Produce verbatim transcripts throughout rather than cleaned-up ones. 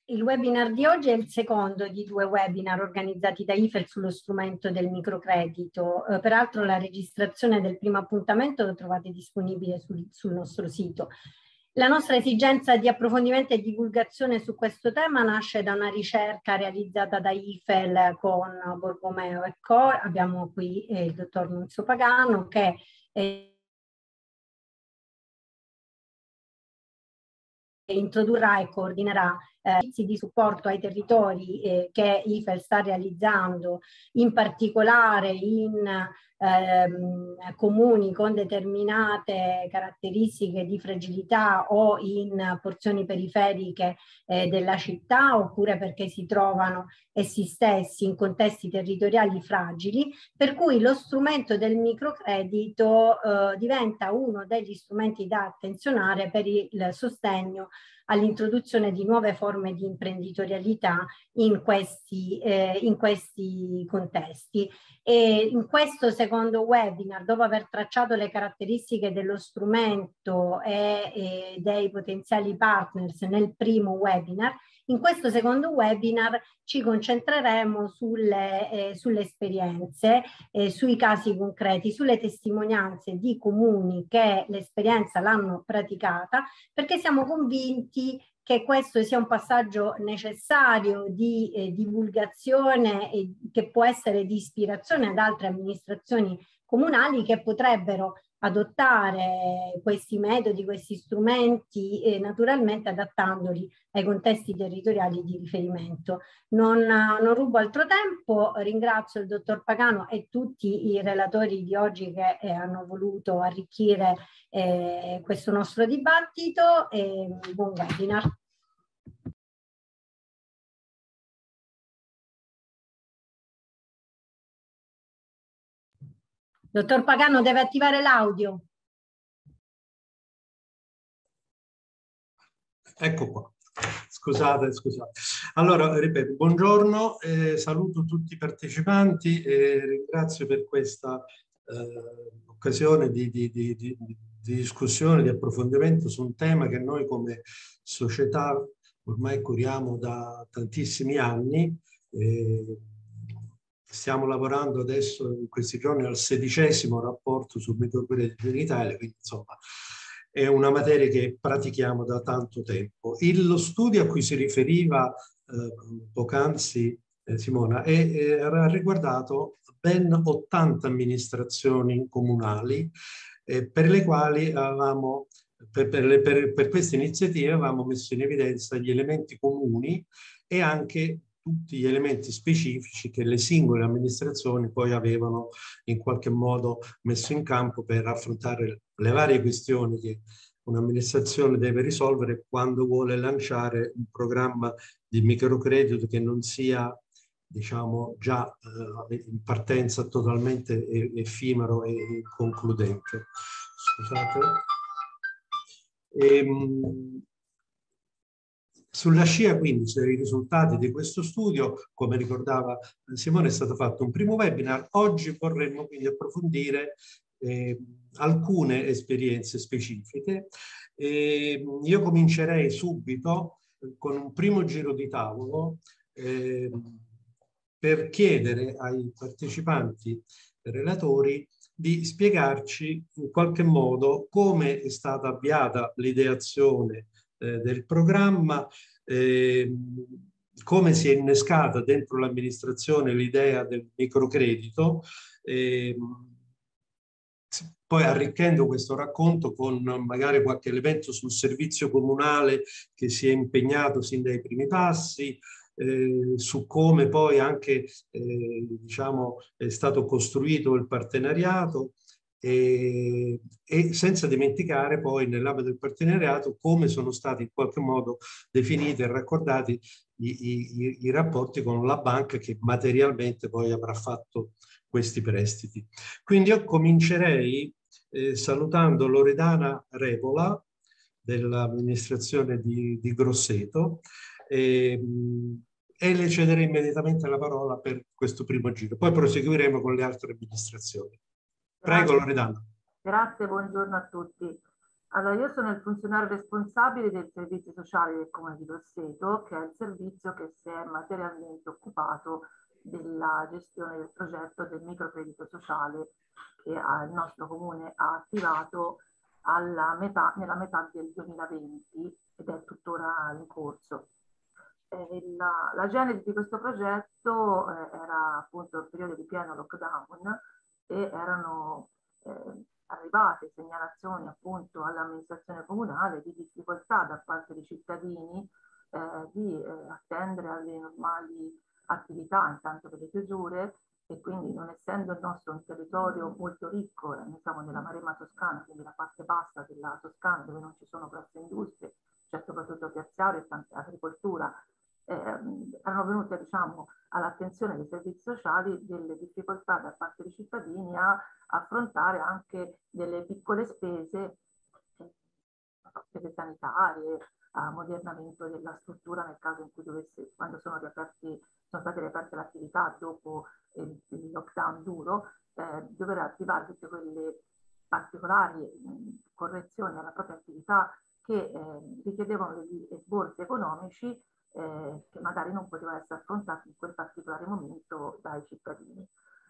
Il webinar di oggi è il secondo di due webinar organizzati da I F E L sullo strumento del microcredito. Eh, peraltro la registrazione del primo appuntamento lo trovate disponibile sul, sul nostro sito. La nostra esigenza di approfondimento e divulgazione su questo tema nasce da una ricerca realizzata da I F E L con Borromeo e Co. Abbiamo qui eh, il dottor Nunzio Pagano che eh, introdurrà e coordinerà servizi di supporto ai territori eh, che I F E L sta realizzando, in particolare in ehm, comuni con determinate caratteristiche di fragilità o in porzioni periferiche eh, della città, oppure perché si trovano essi stessi in contesti territoriali fragili, per cui lo strumento del microcredito eh, diventa uno degli strumenti da attenzionare per il sostegno all'introduzione di nuove forme di imprenditorialità in questi, eh, in questi contesti. E in questo secondo webinar, dopo aver tracciato le caratteristiche dello strumento e, e dei potenziali partners nel primo webinar, in questo secondo webinar ci concentreremo sulle, eh, sulle esperienze, eh, sui casi concreti, sulle testimonianze di comuni che l'esperienza l'hanno praticata, perché siamo convinti che questo sia un passaggio necessario di eh, divulgazione e che può essere di ispirazione ad altre amministrazioni comunali che potrebbero adottare questi metodi, questi strumenti, eh, naturalmente adattandoli ai contesti territoriali di riferimento. Non, non rubo altro tempo, ringrazio il dottor Pagano e tutti i relatori di oggi che eh, hanno voluto arricchire eh, questo nostro dibattito e buon webinar. Dottor Pagano deve attivare l'audio. Ecco qua. Scusate, scusate. Allora, ripeto, buongiorno, eh, saluto tutti i partecipanti e ringrazio per questa eh, occasione di, di, di, di, di discussione, di approfondimento su un tema che noi come società ormai curiamo da tantissimi anni. Eh, stiamo lavorando adesso in questi giorni al sedicesimo rapporto sul microcredito in Italia, quindi insomma è una materia che pratichiamo da tanto tempo. Il, lo studio a cui si riferiva eh, poc'anzi eh, Simona è, è, ha riguardato ben ottanta amministrazioni comunali eh, per le quali avevamo, per, per, le, per, per queste iniziative avevamo messo in evidenza gli elementi comuni e anche tutti gli elementi specifici che le singole amministrazioni poi avevano in qualche modo messo in campo per affrontare le varie questioni che un'amministrazione deve risolvere quando vuole lanciare un programma di microcredito che non sia, diciamo, già eh, in partenza totalmente effimero e concludente. Scusate. Ehm, Sulla scia quindi dei risultati di questo studio, come ricordava Simone, è stato fatto un primo webinar. Oggi vorremmo quindi approfondire eh, alcune esperienze specifiche. Eh, io comincerei subito con un primo giro di tavolo eh, per chiedere ai partecipanti relatori di spiegarci in qualche modo come è stata avviata l'ideazione eh, del programma, eh, come si è innescata dentro l'amministrazione l'idea del microcredito, eh, poi arricchendo questo racconto con magari qualche elemento sul servizio comunale che si è impegnato sin dai primi passi, eh, su come poi anche eh, diciamo, è stato costruito il partenariato e, e senza dimenticare poi nell'ambito del partenariato come sono stati in qualche modo definiti e raccordati i, i, i rapporti con la banca che materialmente poi avrà fatto questi prestiti. Quindi io comincerei eh, salutando Loredana Revola dell'amministrazione di, di Grosseto e, e le cederei immediatamente la parola per questo primo giro. Poi proseguiremo con le altre amministrazioni. Prego, Grazie. Loredana. Grazie, buongiorno a tutti. Allora, io sono il funzionario responsabile del servizio sociale del Comune di Grosseto, che è il servizio che si è materialmente occupato della gestione del progetto del microcredito sociale che il nostro Comune ha attivato alla metà, nella metà del duemilaventi ed è tuttora in corso. Eh, la, la genesi di questo progetto eh, era appunto il periodo di pieno lockdown e erano eh, arrivate segnalazioni appunto all'amministrazione comunale di difficoltà da parte dei cittadini eh, di eh, attendere alle normali attività intanto per le chiusure, e quindi non essendo il nostro un territorio molto ricco, eh, noi siamo nella Maremma Toscana, quindi la parte bassa della Toscana dove non ci sono grosse industrie, c'è soprattutto terziario e tanta agricoltura, eh, erano venute diciamo all'attenzione dei servizi sociali delle difficoltà da parte dei cittadini a affrontare anche delle piccole spese, eh, spese sanitarie, ammodernamento della struttura nel caso in cui dovesse, quando sono riaperti, sono state riaperte le attività dopo il, il lockdown duro, eh, dover attivare tutte quelle particolari mh, correzioni alla propria attività che eh, richiedevano degli esborsi economici eh, che magari non potevano essere affrontati in quel particolare momento dai cittadini.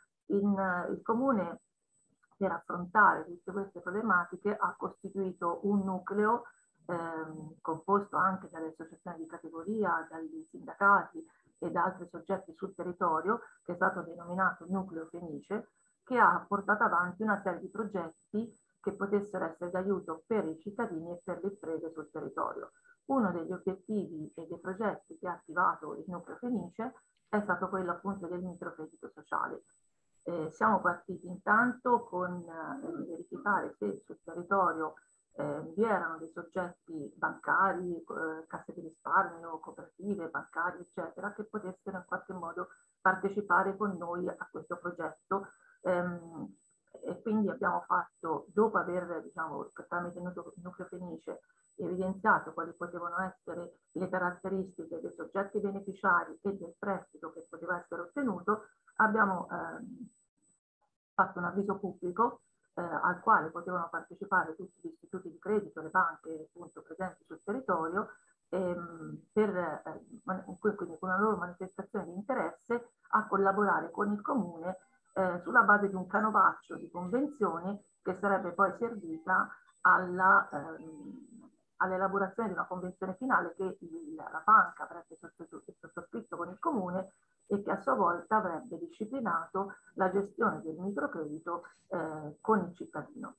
In, il Comune, per affrontare tutte queste problematiche, ha costituito un nucleo ehm, composto anche dalle associazioni di categoria, dagli sindacati e da altri soggetti sul territorio, che è stato denominato Nucleo Fenice, che ha portato avanti una serie di progetti che potessero essere d'aiuto per i cittadini e per le imprese sul territorio. Uno degli obiettivi e dei progetti che ha attivato il Nucleo Fenice è stato quello appunto del microcredito sociale. Eh, siamo partiti intanto con eh, verificare se sul territorio eh, vi erano dei soggetti bancari, eh, casse di risparmio, cooperative, bancari, eccetera, che potessero in qualche modo partecipare con noi a questo progetto. Ehm, e quindi abbiamo fatto, dopo aver, diciamo, tramite il Nucleo Fenice, evidenziato quali potevano essere le caratteristiche dei soggetti beneficiari e del prestito che poteva essere ottenuto, abbiamo ehm, fatto un avviso pubblico eh, al quale potevano partecipare tutti gli istituti di credito, le banche appunto presenti sul territorio, ehm, per, eh, quindi con una loro manifestazione di interesse a collaborare con il Comune eh, sulla base di un canovaccio di convenzione che sarebbe poi servita alla, ehm, all'elaborazione di una convenzione finale che il, la banca avrebbe sottoscritto con il Comune e che a sua volta avrebbe disciplinato la gestione del microcredito eh, con il cittadino.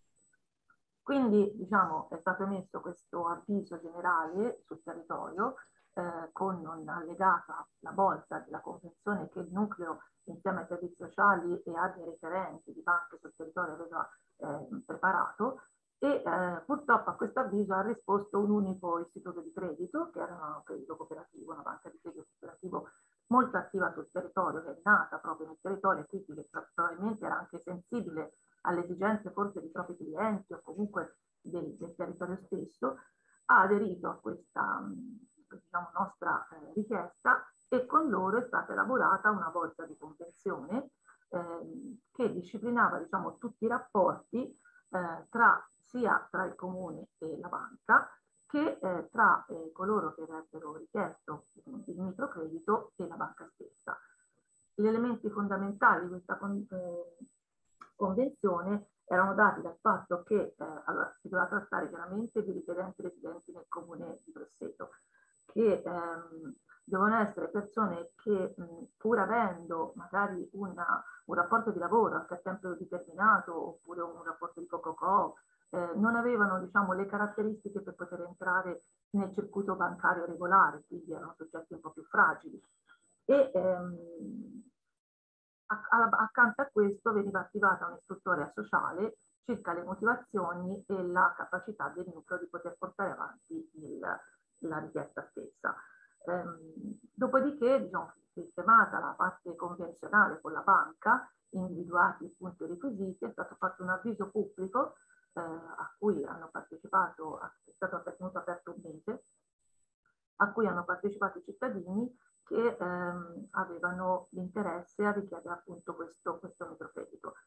Quindi diciamo, è stato emesso questo avviso generale sul territorio eh, con un'allegata la bozza della convenzione che il nucleo insieme ai servizi sociali e a dei referenti di banche sul territorio aveva eh, preparato, e eh, purtroppo a questo avviso ha risposto un unico istituto di credito, che era un credito cooperativo, una banca di credito cooperativo molto attiva sul territorio, che è nata proprio nel territorio e quindi che probabilmente era anche sensibile alle esigenze forse dei propri clienti o comunque del, del territorio stesso, ha aderito a questa diciamo, nostra eh, richiesta, e con loro è stata elaborata una bozza di convenzione eh, che disciplinava diciamo, tutti i rapporti eh, tra, sia tra il comune e la banca che eh, tra eh, coloro che avrebbero richiesto il microcredito e la banca stessa. Gli elementi fondamentali di questa con, eh, convenzione erano dati dal fatto che eh, allora, si doveva trattare chiaramente di richiedenti residenti nel comune di Grosseto, che ehm, devono essere persone che mh, pur avendo magari una, un rapporto di lavoro anche a tempo determinato oppure un rapporto di co-co-co, eh, non avevano diciamo, le caratteristiche per poter entrare nel circuito bancario regolare, quindi erano soggetti un po' più fragili. E ehm, accanto a questo veniva attivata un'istruttoria sociale circa le motivazioni e la capacità del nucleo di poter portare avanti il, la richiesta stessa. Ehm, dopodiché, diciamo, sistemata la parte convenzionale con la banca, individuati appunto i requisiti, è stato fatto un avviso pubblico eh, a cui hanno partecipato, è stato tenuto aperto un mese, a cui hanno partecipato i cittadini che ehm, avevano l'interesse a richiedere appunto questo, questo microcredito.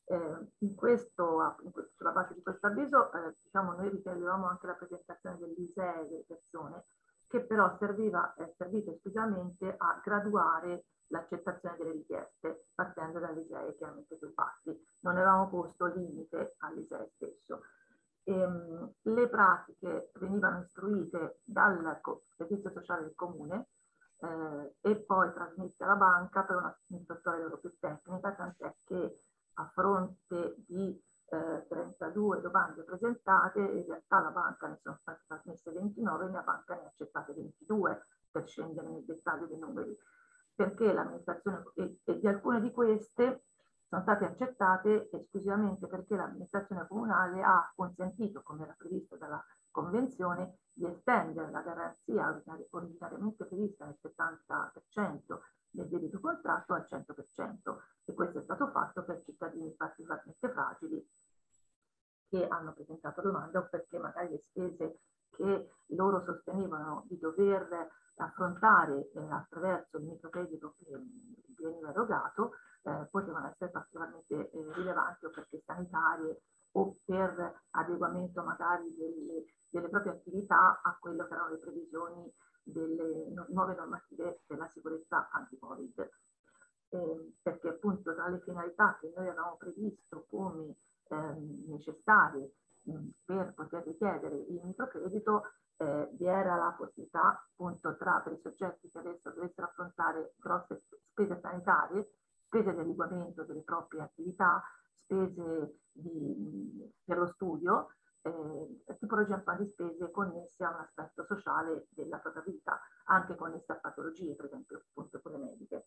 Eh, in questo, in questo, sulla base di questo avviso, eh, diciamo, noi ritenevamo anche la presentazione dell'I S E E delle persone, che però serviva, è servito esclusivamente a graduare l'accettazione delle richieste, partendo dall'I S E E chiaramente sui fatti. Non avevamo posto limite all'I S E E stesso. Ehm, le pratiche venivano istruite dal servizio sociale del comune eh, e poi trasmesse alla banca per un'istruttoria loro più tecnica, tant'è che a fronte di eh, trentadue domande presentate, in realtà la banca ne sono state trasmesse ventinove e la banca ne ha accettate ventidue, per scendere nel dettaglio dei numeri, perché l'amministrazione, e, e di alcune di queste sono state accettate esclusivamente perché l'amministrazione comunale ha consentito, come era previsto dalla convenzione, di estendere la garanzia originariamente prevista nel settanta per cento del debito contratto al cento per cento, e questo è stato fatto per cittadini particolarmente fragili che hanno presentato domanda o perché magari le spese che loro sostenevano di dover affrontare eh, attraverso il microcredito che veniva erogato eh, potevano essere particolarmente eh, rilevanti o perché sanitarie o per adeguamento magari delle, delle proprie attività a quello che erano le previsioni delle no, nuove normative della sicurezza anti-Covid. Eh, perché appunto tra le finalità che noi avevamo previsto come ehm, necessarie mh, per poter richiedere il microcredito eh, vi era la possibilità appunto tra per i soggetti che adesso dovessero affrontare grosse spese sanitarie, spese di adeguamento delle proprie attività, spese di, per lo studio, eh, tipologia di spese connesse a un aspetto sociale della propria vita, anche connesse a patologie, per esempio appunto quelle mediche.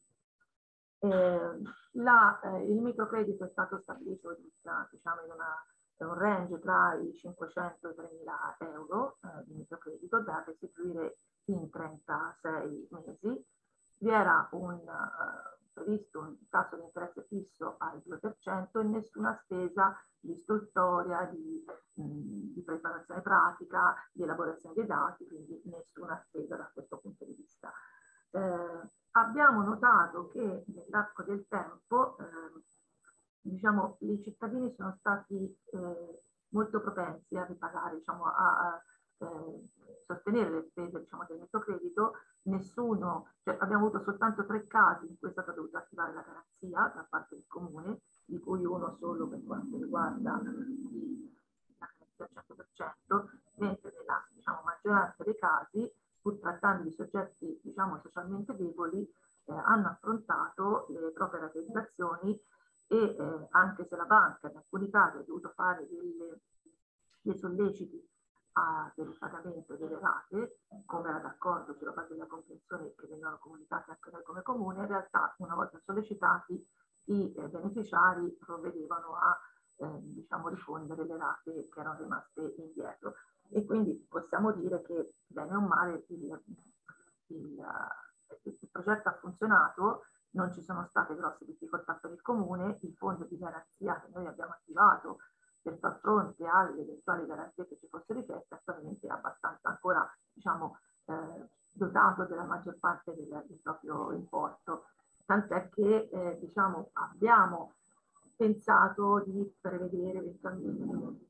Eh, la, eh, il microcredito è stato stabilito diciamo, in, una, in un range tra i cinquecento e i tremila euro eh, di microcredito da restituire in trentasei mesi. Vi era un, uh, previsto un tasso di interesse fisso al due per cento e nessuna spesa di istruttoria, di, mh, di preparazione pratica, di elaborazione dei dati, quindi nessuna spesa da questo punto di vista. Eh, abbiamo notato che nell'arco del tempo eh, diciamo, i cittadini sono stati eh, molto propensi a ripagare, diciamo, a, a eh, sostenere le spese diciamo, del microcredito. Nessuno, cioè abbiamo avuto soltanto tre casi in cui è stata dovuta attivare la garanzia da parte del comune, di cui uno solo per quanto riguarda la garanzia al cento per cento, mentre nella diciamo, maggioranza dei casi, pur trattando di soggetti diciamo, socialmente deboli, eh, hanno affrontato le proprie rateizzazioni e eh, anche se la banca in alcuni casi ha dovuto fare delle, dei solleciti a, per il pagamento delle rate, come era d'accordo sulla base della convenzione che venivano comunicate anche noi come comune, in realtà una volta sollecitati i eh, beneficiari provvedevano a eh, diciamo, rifondere le rate che erano rimaste indietro. E quindi possiamo dire che bene o male il, il, il progetto ha funzionato, non ci sono state grosse difficoltà per il comune, il fondo di garanzia che noi abbiamo attivato per far fronte alle eventuali garanzie che ci fossero richieste attualmente è abbastanza ancora diciamo, eh, dotato della maggior parte del, del proprio importo, tant'è che eh, diciamo, abbiamo pensato di prevedere eventualmente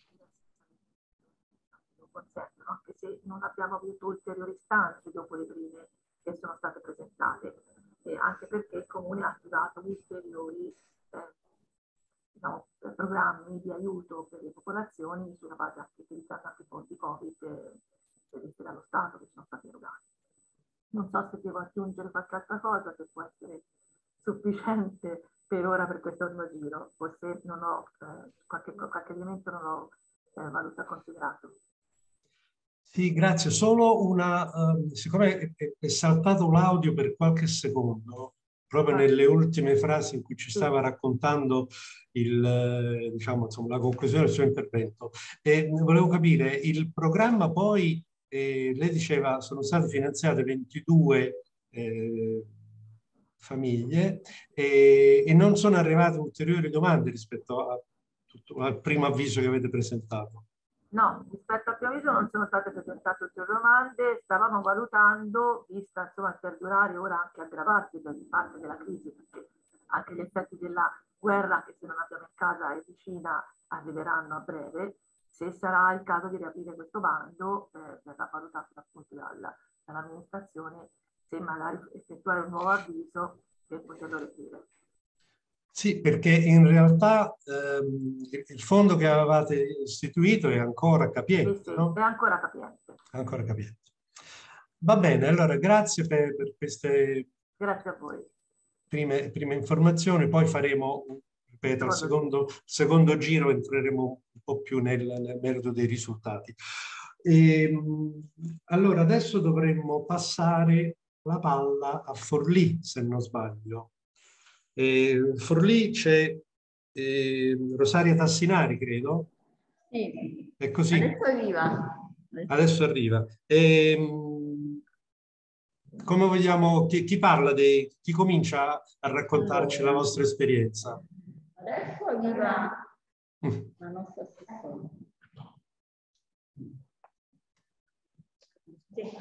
consentono, anche se non abbiamo avuto ulteriori istanze dopo le prime che sono state presentate, e anche perché il comune ha attivato ulteriori eh, diciamo, programmi di aiuto per le popolazioni sulla base anche utilizzando anche fondi Covid eh, previsti dallo Stato che sono stati erogati. Non so se devo aggiungere qualche altra cosa che può essere sufficiente per ora per questo primo giro, o se non ho eh, qualche, qualche elemento non l'ho eh, valutato considerato. Sì, grazie. Solo una, um, siccome è, è saltato l'audio per qualche secondo, proprio nelle ultime frasi in cui ci stava raccontando il, eh, diciamo, insomma, la conclusione del suo intervento, e volevo capire, il programma poi, eh, lei diceva, sono state finanziate ventidue eh, famiglie e, e non sono arrivate ulteriori domande rispetto a tutto, al primo avviso che avete presentato. No, rispetto al primo avviso non sono state presentate ulteriori domande, stavamo valutando, vista insomma il perdurare ora anche aggravarsi per parte della crisi, perché anche gli effetti della guerra che se non abbiamo in casa è vicina, arriveranno a breve. Se sarà il caso di riaprire questo bando, eh, verrà valutato appunto dalla, dall'amministrazione se magari effettuare un nuovo avviso per poterlo riaprire. Sì, perché in realtà ehm, il fondo che avevate istituito è ancora capiente, sì, sì, no? È ancora capiente. È ancora capiente. Va bene, allora grazie per, per queste Grazie a voi. Prime, prime informazioni, poi faremo, ripeto, al secondo, secondo giro entreremo un po' più nel, nel merito dei risultati. E, allora, adesso dovremmo passare la palla a Forlì, se non sbaglio. E, Forlì c'è eh, Rosaria Tassinari, credo. Sì. È così? Adesso arriva. Adesso arriva. E, come vogliamo, chi, chi parla, di, chi comincia a raccontarci allora, la vostra esperienza? Adesso arriva mm. la nostra assessore. Sì.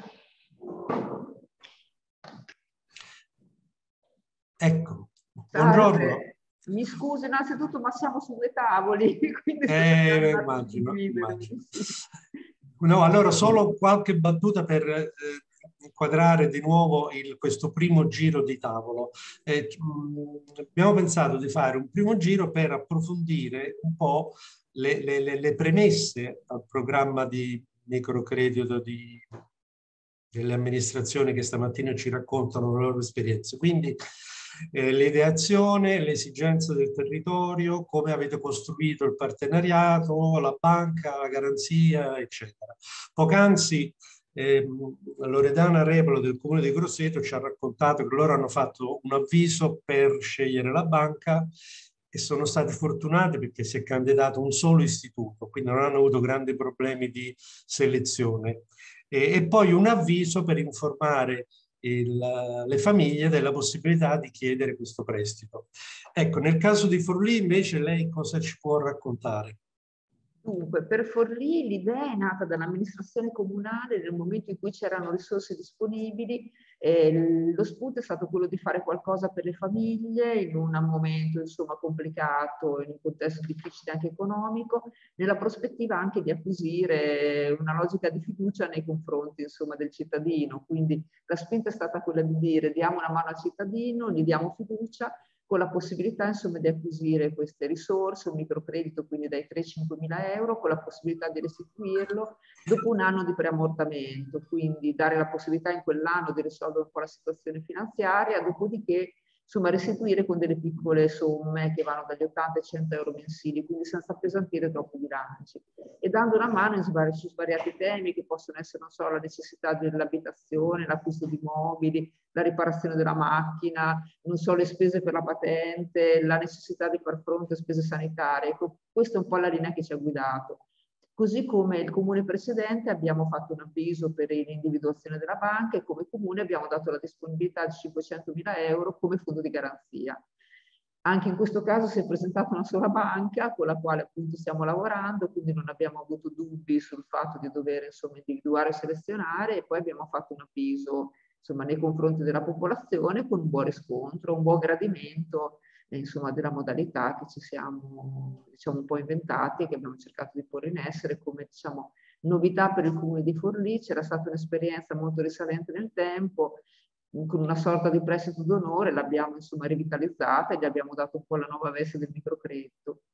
Ecco, Salve. buongiorno. Mi scuso innanzitutto, ma siamo su due tavoli, quindi eh, immagino, immagino. No, allora solo qualche battuta per eh, inquadrare di nuovo il, questo primo giro di tavolo. Eh, mh, abbiamo pensato di fare un primo giro per approfondire un po' le, le, le premesse al programma di microcredito di, delle amministrazioni che stamattina ci raccontano le loro esperienze. Quindi eh, l'ideazione, l'esigenza del territorio, come avete costruito il partenariato, la banca, la garanzia, eccetera. Poc'anzi eh, Loredana Repolo del Comune di Grosseto ci ha raccontato che loro hanno fatto un avviso per scegliere la banca e sono stati fortunati perché si è candidato un solo istituto, quindi non hanno avuto grandi problemi di selezione. E, e poi un avviso per informare Il, le famiglie della possibilità di chiedere questo prestito. Ecco, nel caso di Forlì invece lei cosa ci può raccontare? Dunque, per Forlì l'idea è nata dall'amministrazione comunale nel momento in cui c'erano risorse disponibili. Eh, lo spunto è stato quello di fare qualcosa per le famiglie in un momento insomma complicato, in un contesto difficile anche economico, nella prospettiva anche di acquisire una logica di fiducia nei confronti insomma del cittadino. Quindi la spinta è stata quella di dire diamo una mano al cittadino, gli diamo fiducia, con la possibilità insomma di acquisire queste risorse, un microcredito quindi dai tre ai cinquemila euro, con la possibilità di restituirlo dopo un anno di preammortamento, quindi dare la possibilità in quell'anno di risolvere un po' la situazione finanziaria, dopodiché insomma restituire con delle piccole somme che vanno dagli ottanta ai cento euro mensili, quindi senza appesantire troppo i bilanci, e dando una mano in svari, su svariati temi che possono essere, non so, la necessità dell'abitazione, l'acquisto di mobili, la riparazione della macchina, non so, le spese per la patente, la necessità di far fronte a spese sanitarie. Ecco, questa è un po' la linea che ci ha guidato. Così come il comune precedente abbiamo fatto un avviso per l'individuazione della banca e come comune abbiamo dato la disponibilità di cinquecentomila euro come fondo di garanzia. Anche in questo caso si è presentata una sola banca con la quale appunto stiamo lavorando, quindi non abbiamo avuto dubbi sul fatto di dover insomma individuare e selezionare, e poi abbiamo fatto un avviso insomma nei confronti della popolazione con un buon riscontro, un buon gradimento eh, insomma della modalità che ci siamo diciamo un po' inventati e che abbiamo cercato di porre in essere come diciamo novità per il comune di Forlì. C'era stata un'esperienza molto risalente nel tempo con una sorta di prestito d'onore, l'abbiamo insomma rivitalizzata e gli abbiamo dato un po' la nuova veste del microcredito.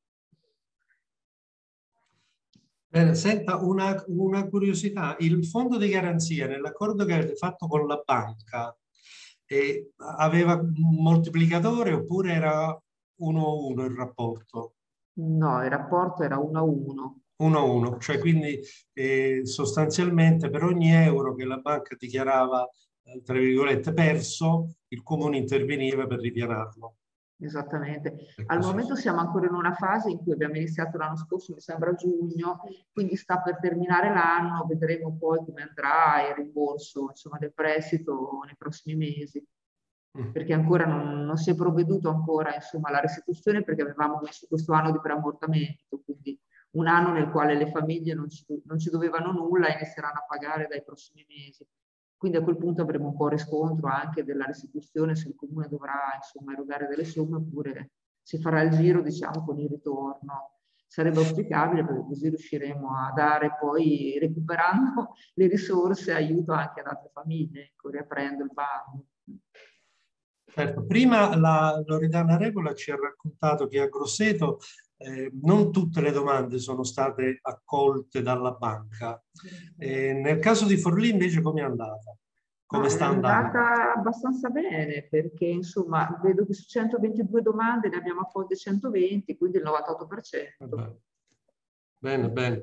Bene, senta, una, una curiosità, il fondo di garanzia nell'accordo che avete fatto con la banca eh, aveva un moltiplicatore oppure era uno a uno il rapporto? No, il rapporto era uno a uno. uno a uno, cioè quindi eh, sostanzialmente per ogni euro che la banca dichiarava tra virgolette perso, il comune interveniva per ripianarlo. Esattamente. Al momento siamo ancora in una fase in cui abbiamo iniziato l'anno scorso, mi sembra a giugno, quindi sta per terminare l'anno, vedremo poi come andrà il rimborso insomma, del prestito nei prossimi mesi, mm. perché ancora non, non si è provveduto ancora insomma, alla restituzione, perché avevamo messo questo anno di preammortamento, quindi un anno nel quale le famiglie non ci, non ci dovevano nulla e inizieranno a pagare dai prossimi mesi. Quindi a quel punto avremo un po' riscontro anche della restituzione, se il comune dovrà insomma erogare delle somme oppure si farà il giro, diciamo, con il ritorno. Sarebbe auspicabile, perché così riusciremo a dare poi, recuperando le risorse, aiuto anche ad altre famiglie, ecco, riaprendo il bando. Certo, prima la Loredana Regola ci ha raccontato che a Grosseto eh, non tutte le domande sono state accolte dalla banca. Eh, nel caso di Forlì invece come è andata? Come No, sta è andando? andata abbastanza bene, perché insomma vedo che su centoventidue domande ne abbiamo accolte centoventi, quindi il novantotto per cento. Vabbè. Bene, bene.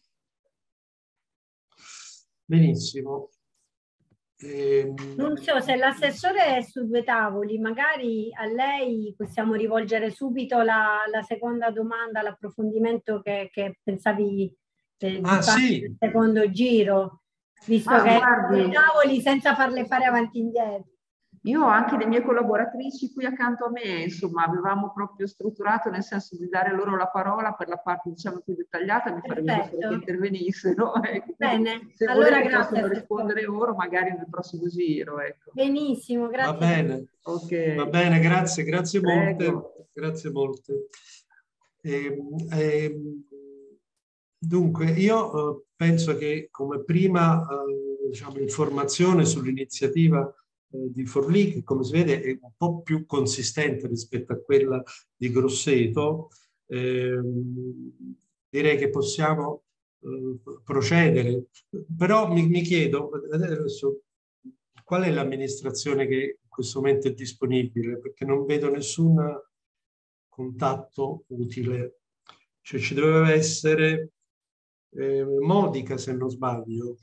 Benissimo. Ehm... Non so se l'assessore è su due tavoli, magari a lei possiamo rivolgere subito la, la seconda domanda, l'approfondimento che, che pensavi eh, di ah, fare sì. nel secondo giro, visto Ma che guardi, è su due tavoli senza farle fare avanti e indietro. Io ho anche le mie collaboratrici qui accanto a me, insomma, avevamo proprio strutturato nel senso di dare loro la parola per la parte, diciamo, più dettagliata, mi farebbe piacere che intervenissero. Ecco. Bene, se allora volete grazie. possono rispondere ora, magari nel prossimo giro. Ecco. Benissimo, grazie. Va bene, okay. Va bene, grazie, grazie Prego. molte. Grazie molte. Eh, eh, dunque, io eh, penso che come prima eh, diciamo, informazione sull'iniziativa di Forlì, che come si vede è un po' più consistente rispetto a quella di Grosseto, eh, direi che possiamo eh, procedere. Però mi, mi chiedo adesso qual è l'amministrazione che in questo momento è disponibile, perché non vedo nessun contatto utile. Cioè ci doveva essere eh, Modica, se non sbaglio.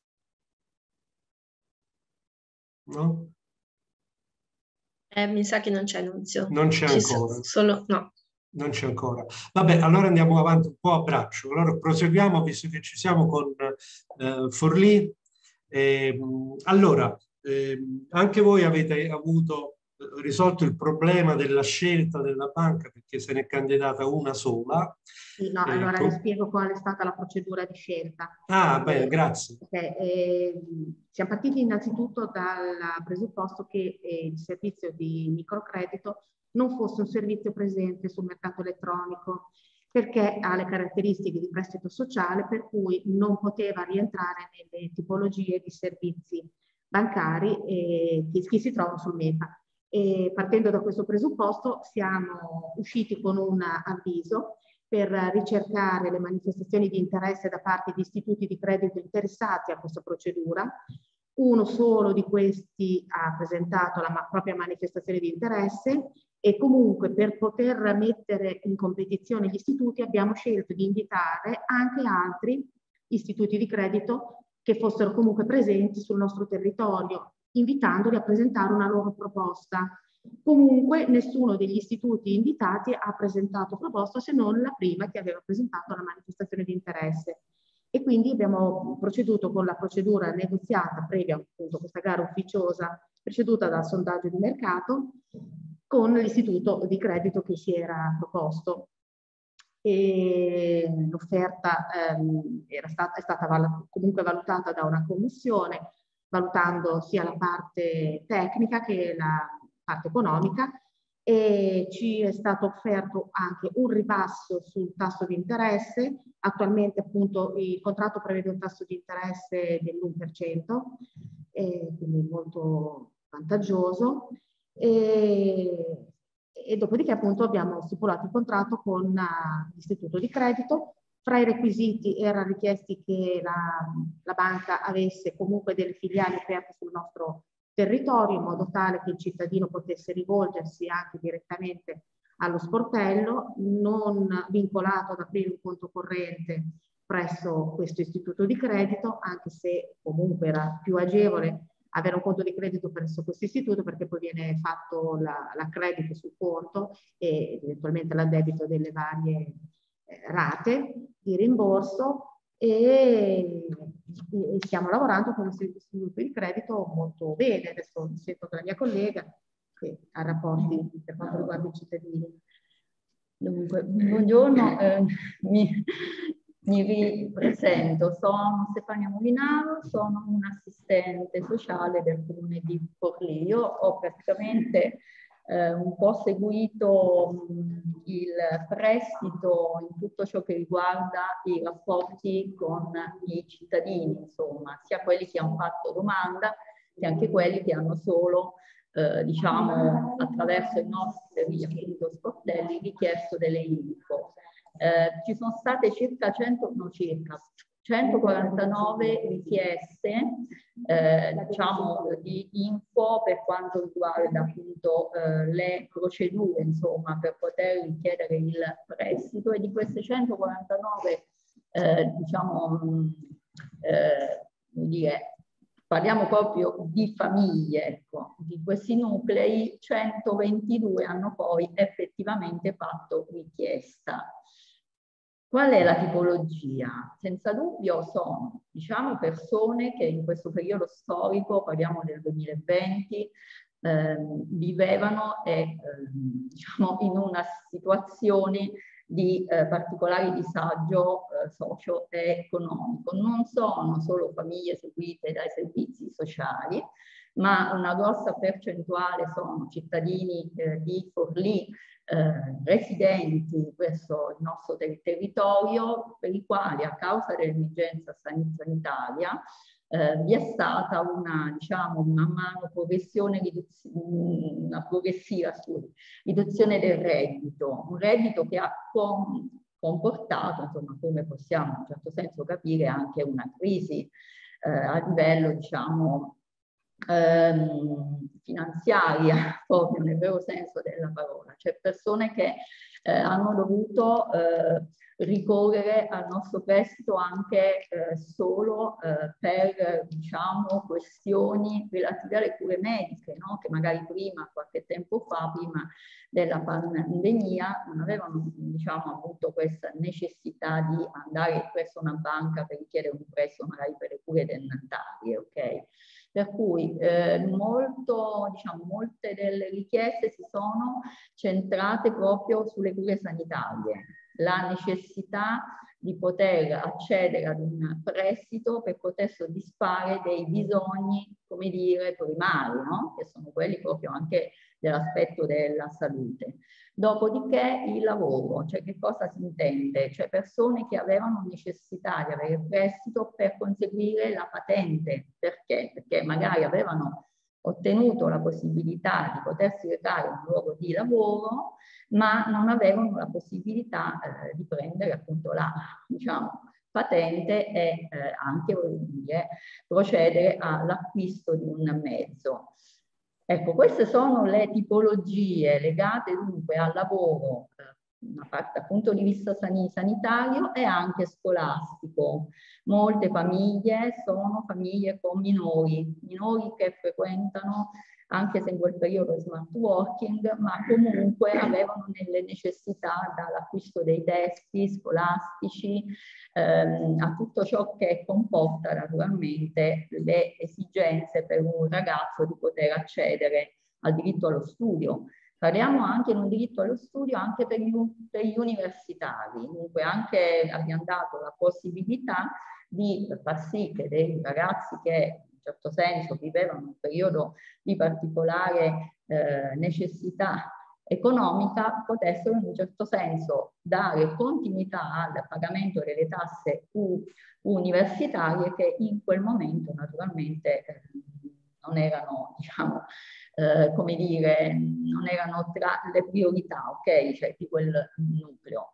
No? Eh, mi sa che non c'è Nunzio. Non c'è ancora. Solo, no. Non c'è ancora. Vabbè, allora andiamo avanti un po' a braccio. Allora proseguiamo, visto che ci siamo con eh, Forlì. Eh, allora, eh, anche voi avete avuto risolto il problema della scelta della banca, perché se ne è candidata una sola. Sì, no, eh, allora con... le spiego qual è stata la procedura di scelta. Ah, bene, eh, grazie. Okay, eh, siamo partiti innanzitutto dal presupposto che eh, il servizio di microcredito non fosse un servizio presente sul mercato elettronico, perché ha le caratteristiche di prestito sociale, per cui non poteva rientrare nelle tipologie di servizi bancari eh, che, che si trovano sul MEPA. E partendo da questo presupposto siamo usciti con un avviso per ricercare le manifestazioni di interesse da parte di istituti di credito interessati a questa procedura. Uno solo di questi ha presentato la ma- propria manifestazione di interesse e comunque per poter mettere in competizione gli istituti abbiamo scelto di invitare anche altri istituti di credito che fossero comunque presenti sul nostro territorio, invitandoli a presentare una loro proposta. Comunque nessuno degli istituti invitati ha presentato proposta se non la prima che aveva presentato la manifestazione di interesse. E quindi abbiamo proceduto con la procedura negoziata previa appunto questa gara ufficiosa preceduta dal sondaggio di mercato con l'istituto di credito che si era proposto. E l'offerta ehm, era stata, è stata val- comunque valutata da una commissione, valutando sia la parte tecnica che la parte economica, e ci è stato offerto anche un ribasso sul tasso di interesse. Attualmente appunto il contratto prevede un tasso di interesse dell'uno per cento, eh, quindi molto vantaggioso. E, e dopodiché appunto abbiamo stipulato il contratto con uh, l'istituto di credito. Fra i requisiti erano richiesti che la, la banca avesse comunque delle filiali aperte sul nostro territorio, in modo tale che il cittadino potesse rivolgersi anche direttamente allo sportello, non vincolato ad aprire un conto corrente presso questo istituto di credito, anche se comunque era più agevole avere un conto di credito presso questo istituto, perché poi viene fatto l'accredito sul conto e eventualmente l'addebito delle varie eh, rate di rimborso. E, e stiamo lavorando con questo istituto di credito molto bene. Adesso mi sento con la mia collega che ha rapporti per quanto riguarda i cittadini. Dunque, buongiorno, eh, mi, mi ripresento, sono Stefania Molinaro, sono un assistente sociale del comune di Forlì. Io ho praticamente eh, un po' seguito mh, il prestito in tutto ciò che riguarda i rapporti con i cittadini, insomma, sia quelli che hanno fatto domanda che anche quelli che hanno solo, eh, diciamo, attraverso i nostri appunto sportelli richiesto delle info. Eh, ci sono state circa cento, no, circa centoquarantanove richieste, eh, diciamo, di info per quanto riguarda appunto eh, le procedure, insomma, per poter richiedere il prestito, e di queste centoquarantanove, eh, diciamo, mh, eh, vuol dire, parliamo proprio di famiglie, ecco, di questi nuclei, centoventidue hanno poi effettivamente fatto richiesta. Qual è la tipologia? Senza dubbio sono, diciamo, persone che in questo periodo storico, parliamo del duemilaventi, eh, vivevano e, eh, diciamo, in una situazione di eh, particolare disagio eh, socio-economico. Non sono solo famiglie seguite dai servizi sociali, ma una grossa percentuale sono cittadini eh, di Forlì, eh, residenti presso il nostro ter territorio, per i quali a causa dell'emergenza san sanitaria eh, vi è stata una, diciamo, man mano progressione, una progressiva scusa, riduzione del reddito, un reddito che ha com comportato, insomma, come possiamo in un certo senso capire, anche una crisi eh, a livello, diciamo, ehm, finanziaria, proprio nel vero senso della parola, cioè persone che eh, hanno dovuto eh, ricorrere al nostro prestito anche eh, solo eh, per, diciamo, questioni relative alle cure mediche, no? Che magari prima, qualche tempo fa, prima della pandemia, non avevano, diciamo, avuto questa necessità di andare presso una banca per richiedere un prestito magari per le cure dentali, ok? Per cui eh, molto, diciamo, molte delle richieste si sono centrate proprio sulle cure sanitarie, la necessità di poter accedere ad un prestito per poter soddisfare dei bisogni, come dire, primari, no? Che sono quelli proprio anche dell'aspetto della salute. Dopodiché il lavoro, cioè che cosa si intende? Cioè persone che avevano necessità di avere il prestito per conseguire la patente. Perché? Perché magari avevano ottenuto la possibilità di potersi recare in un luogo di lavoro, ma non avevano la possibilità eh, di prendere appunto la, diciamo, patente e eh, anche, voglio dire, procedere all'acquisto di un mezzo. Ecco, queste sono le tipologie legate dunque al lavoro, eh, una parte dal punto di vista san sanitario e anche scolastico. Molte famiglie sono famiglie con minori, minori che frequentano, anche se in quel periodo smart working, ma comunque avevano nelle necessità dall'acquisto dei testi scolastici, ehm, a tutto ciò che comporta naturalmente le esigenze per un ragazzo di poter accedere al diritto allo studio. Parliamo anche di un diritto allo studio anche per gli, per gli universitari, dunque anche abbiamo dato la possibilità di far sì che dei ragazzi che in un certo senso vivevano un periodo di particolare eh, necessità economica potessero in un certo senso dare continuità al pagamento delle tasse universitarie che in quel momento naturalmente eh, non erano, diciamo, eh, come dire, non erano tra le priorità, ok, cioè di quel nucleo.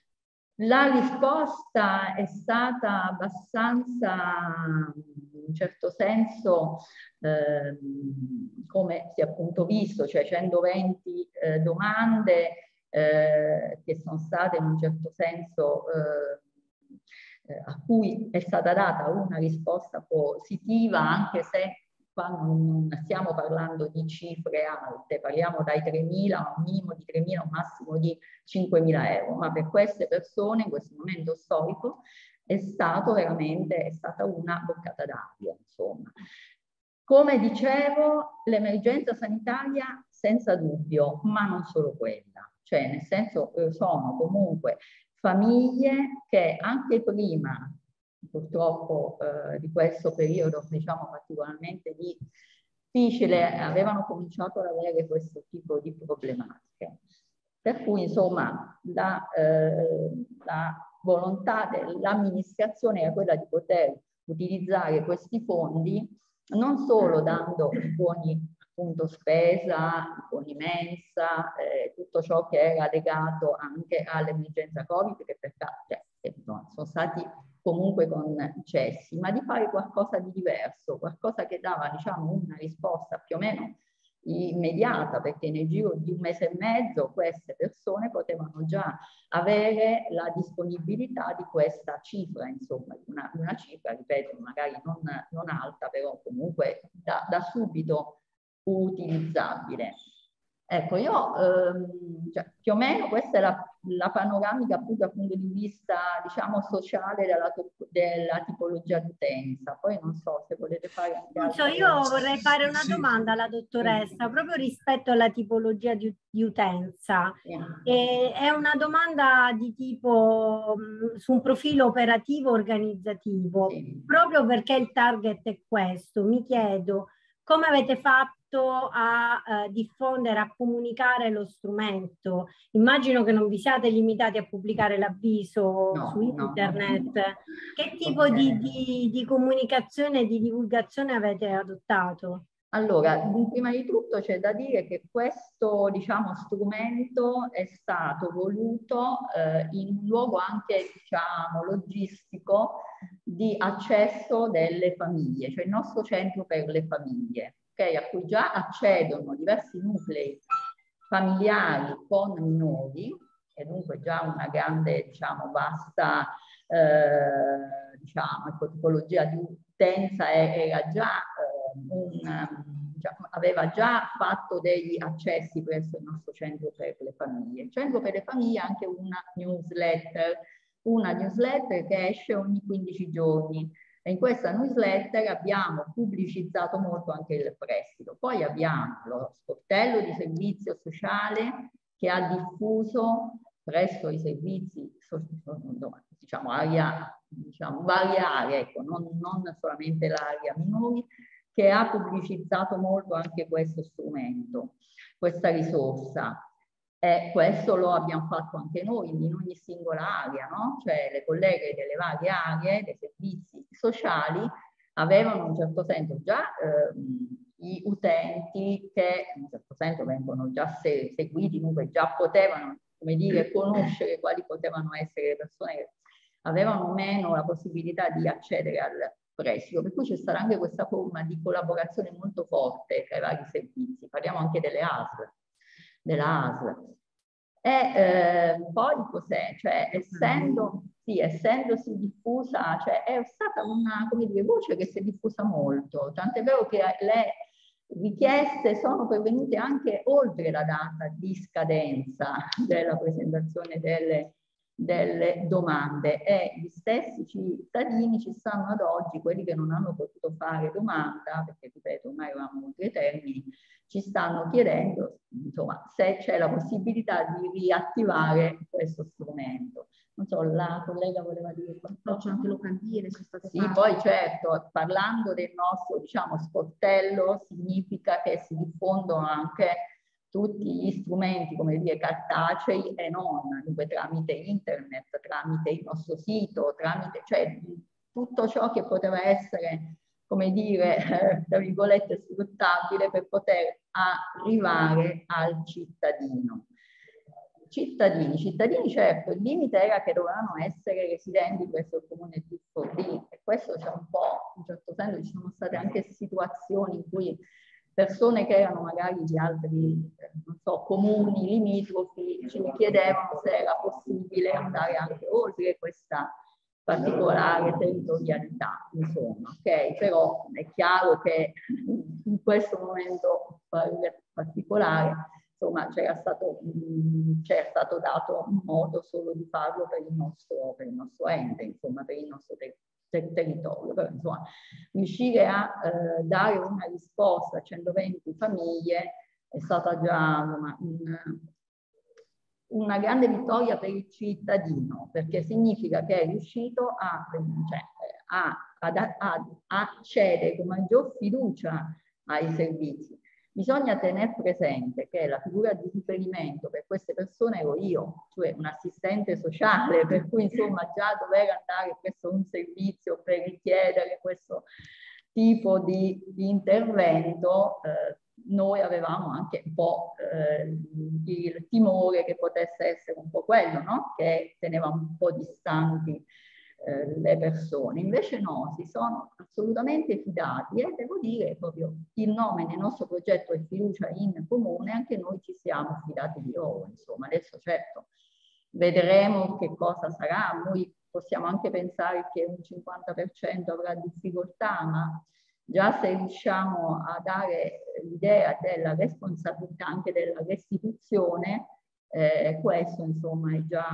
La risposta è stata abbastanza, in un certo senso, eh, come si è appunto visto, cioè centoventi eh, domande eh, che sono state in un certo senso eh, eh, a cui è stata data una risposta positiva, anche se qua non stiamo parlando di cifre alte, parliamo dai tremila, un minimo di tremila, un massimo di cinquemila euro, ma per queste persone in questo momento storico è stato veramente, è stata una boccata d'aria, insomma. Come dicevo, l'emergenza sanitaria senza dubbio, ma non solo quella, cioè nel senso sono comunque famiglie che anche prima purtroppo eh, di questo periodo, diciamo particolarmente di difficile, avevano cominciato ad avere questo tipo di problematiche. Per cui insomma la, eh, la volontà dell'amministrazione era quella di poter utilizzare questi fondi non solo dando i buoni appunto spesa, i buoni mensa, eh, tutto ciò che era legato anche all'emergenza Covid, che per cioè, no, sono stati comunque con cessi, ma di fare qualcosa di diverso, qualcosa che dava diciamo una risposta più o meno immediata, perché nel giro di un mese e mezzo queste persone potevano già avere la disponibilità di questa cifra, insomma, una, una cifra, ripeto, magari non, non alta, però comunque da, da subito utilizzabile. Ecco, io ehm, cioè, più o meno questa è la, la panoramica appunto dal punto di vista, diciamo, sociale della, della tipologia d'utenza. Poi non so se volete fare anche non so, io vorrei fare una domanda alla dottoressa proprio rispetto alla tipologia di, di utenza. E è una domanda di tipo mh, su un profilo operativo organizzativo, sì. Proprio perché il target è questo. Mi chiedo come avete fatto a eh, diffondere, a comunicare lo strumento. Immagino che non vi siate limitati a pubblicare l'avviso no, su internet. No, no. Che tipo okay. di, di, di comunicazione e di divulgazione avete adottato? Allora, prima di tutto c'è da dire che questo, diciamo, strumento è stato voluto eh, in un luogo anche, diciamo, logistico di accesso delle famiglie, cioè il nostro centro per le famiglie, okay, a cui già accedono diversi nuclei familiari con minori, e dunque già una grande, diciamo, vasta eh, diciamo, tipologia di utenza era già eh, un, diciamo, aveva già fatto degli accessi presso il nostro centro per le famiglie. Il centro per le famiglie ha anche una newsletter, una newsletter che esce ogni quindici giorni. E in questa newsletter abbiamo pubblicizzato molto anche il prestito. Poi abbiamo lo sportello di servizio sociale che ha diffuso presso i servizi, diciamo, area, diciamo varie aree, ecco, non, non solamente l'area minori, che ha pubblicizzato molto anche questo strumento, questa risorsa. E questo lo abbiamo fatto anche noi in ogni singola area, no? Cioè le colleghe delle varie aree, dei servizi sociali, avevano in un certo senso già ehm, gli utenti che in un certo senso vengono già se seguiti, comunque già potevano, come dire, conoscere quali potevano essere le persone che avevano meno la possibilità di accedere al prestito. Per cui c'è stata anche questa forma di collaborazione molto forte tra i vari servizi. Parliamo anche delle A S L. Della A S L. E eh, poi cos'è? Cioè, essendo, sì, essendosi diffusa, cioè è stata una, come dire, voce che si è diffusa molto, tant'è vero che le richieste sono pervenute anche oltre la data di scadenza della presentazione delle, delle domande, e gli stessi cittadini ci stanno ad oggi, quelli che non hanno potuto fare domanda, perché ripeto, ormai eravamo oltre i termini, ci stanno chiedendo insomma, se c'è la possibilità di riattivare questo strumento. Non so, la collega voleva dire qualcosa? C'è anche locandine, sono state Sì, fatte. poi certo, parlando del nostro, diciamo, sportello, significa che si diffondono anche tutti gli strumenti, come dire, cartacei e non, dunque tramite internet, tramite il nostro sito, tramite, cioè tutto ciò che poteva essere, come dire, eh, tra virgolette, sfruttabile per poter arrivare al cittadino. Cittadini, cittadini certo, il limite era che dovevano essere residenti presso il comune di Forlì, e questo c'è un po', in un certo senso ci sono state anche situazioni in cui persone che erano magari di altri, non so, comuni limitrofi ci chiedevano se era possibile andare anche oltre questa particolare territorialità, insomma, ok? Però è chiaro che in questo momento particolare, insomma, c'era stato, stato dato un modo solo di farlo per il nostro, per il nostro ente, insomma, per il nostro ter ter territorio. Però, insomma, riuscire a eh, dare una risposta a centoventi famiglie è stata già insomma, un, una grande vittoria per il cittadino, perché significa che è riuscito a, cioè, a, ad, a, a accedere con maggior fiducia ai servizi. Bisogna tenere presente che la figura di riferimento per queste persone ero io, cioè un assistente sociale, per cui insomma già dover andare presso un servizio per richiedere questo tipo di, di intervento, eh, noi avevamo anche un po' eh, il timore che potesse essere un po' quello, no? Che teneva un po' distanti eh, le persone. Invece no, si sono assolutamente fidati e devo dire proprio il nome nel nostro progetto è Fiducia in Comune, anche noi ci siamo fidati di loro. Insomma, adesso certo vedremo che cosa sarà, noi possiamo anche pensare che un cinquanta per cento avrà difficoltà, ma già se riusciamo a dare l'idea della responsabilità, anche della restituzione, eh, questo insomma è già,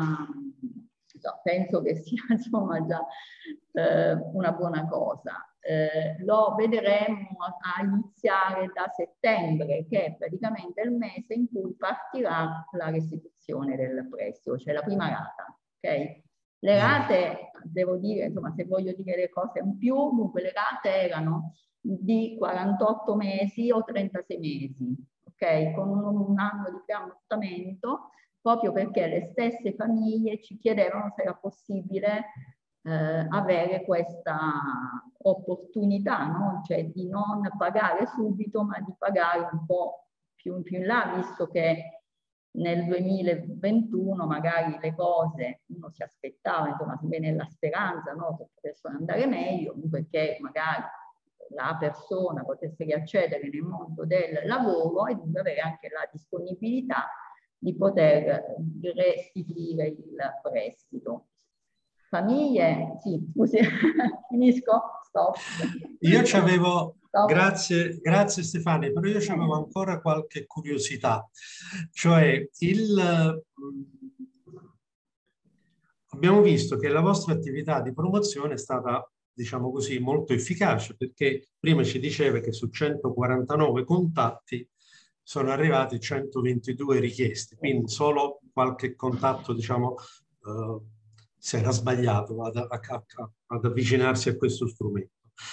penso che sia insomma già eh, una buona cosa. Eh, lo vedremo a, a iniziare da settembre, che è praticamente il mese in cui partirà la restituzione del prestito, cioè la prima rata, ok? Le rate, devo dire, insomma, se voglio dire le cose in più, dunque le rate erano di quarantotto mesi o trentasei mesi, ok? Con un, un anno di preannottamento, proprio perché le stesse famiglie ci chiedevano se era possibile eh, avere questa opportunità, no? Cioè di non pagare subito, ma di pagare un po' più, più in là, visto che nel duemilaventuno magari le cose uno si aspettava, insomma, si vede nella speranza, no? Che potessero andare meglio, perché magari la persona potesse riaccedere nel mondo del lavoro e dunque avere anche la disponibilità di poter restituire il prestito. Famiglie, sì, scusi, finisco? Stop. Io ci avevo, grazie, grazie Stefania, però io ci avevo ancora qualche curiosità, cioè il, abbiamo visto che la vostra attività di promozione è stata, diciamo così, molto efficace, perché prima ci diceva che su centoquarantanove contatti sono arrivati centoventidue richieste, quindi solo qualche contatto, diciamo, eh, si era sbagliato ad, ad, ad avvicinarsi a questo strumento.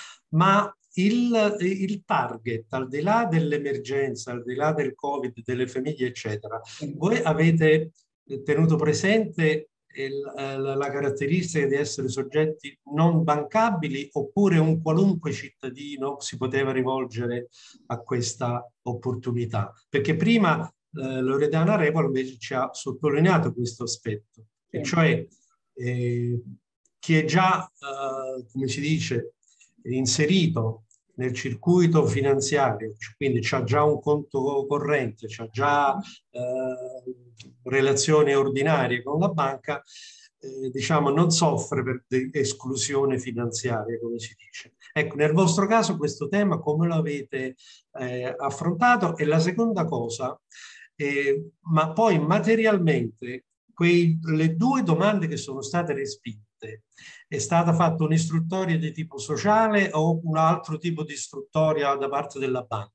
Ma il, il target, al di là dell'emergenza, al di là del Covid, delle famiglie, eccetera, voi avete tenuto presente il, la, la caratteristica di essere soggetti non bancabili, oppure un qualunque cittadino si poteva rivolgere a questa opportunità? Perché prima eh, Loredana Repolo invece ci ha sottolineato questo aspetto, sì. E cioè eh, chi è già, eh, come si dice, inserito nel circuito finanziario, quindi c'ha già un conto corrente, c'ha già eh, relazioni ordinarie con la banca, eh, diciamo non soffre per esclusione finanziaria, come si dice. Ecco, nel vostro caso questo tema come lo avete eh, affrontato? E la seconda cosa, eh, ma poi materialmente quei, le due domande che sono state respinte, è stata fatta un'istruttoria di tipo sociale o un altro tipo di istruttoria da parte della banca?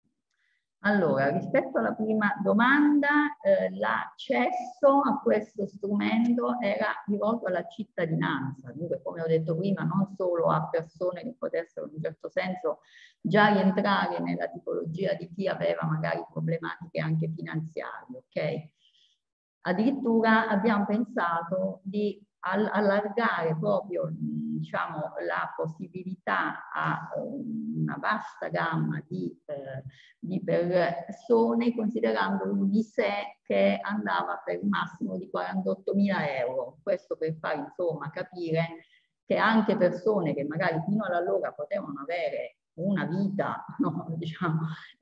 Allora, rispetto alla prima domanda, eh, l'accesso a questo strumento era rivolto alla cittadinanza, dunque come ho detto prima non solo a persone che potessero in un certo senso già rientrare nella tipologia di chi aveva magari problematiche anche finanziarie, ok? Addirittura abbiamo pensato di allargare proprio, diciamo, la possibilità a una vasta gamma di, eh, di persone, considerando l'U S E E che andava per un massimo di quarantottomila euro. Questo per far insomma capire che anche persone che magari fino ad allora potevano avere una vita, no, diciamo,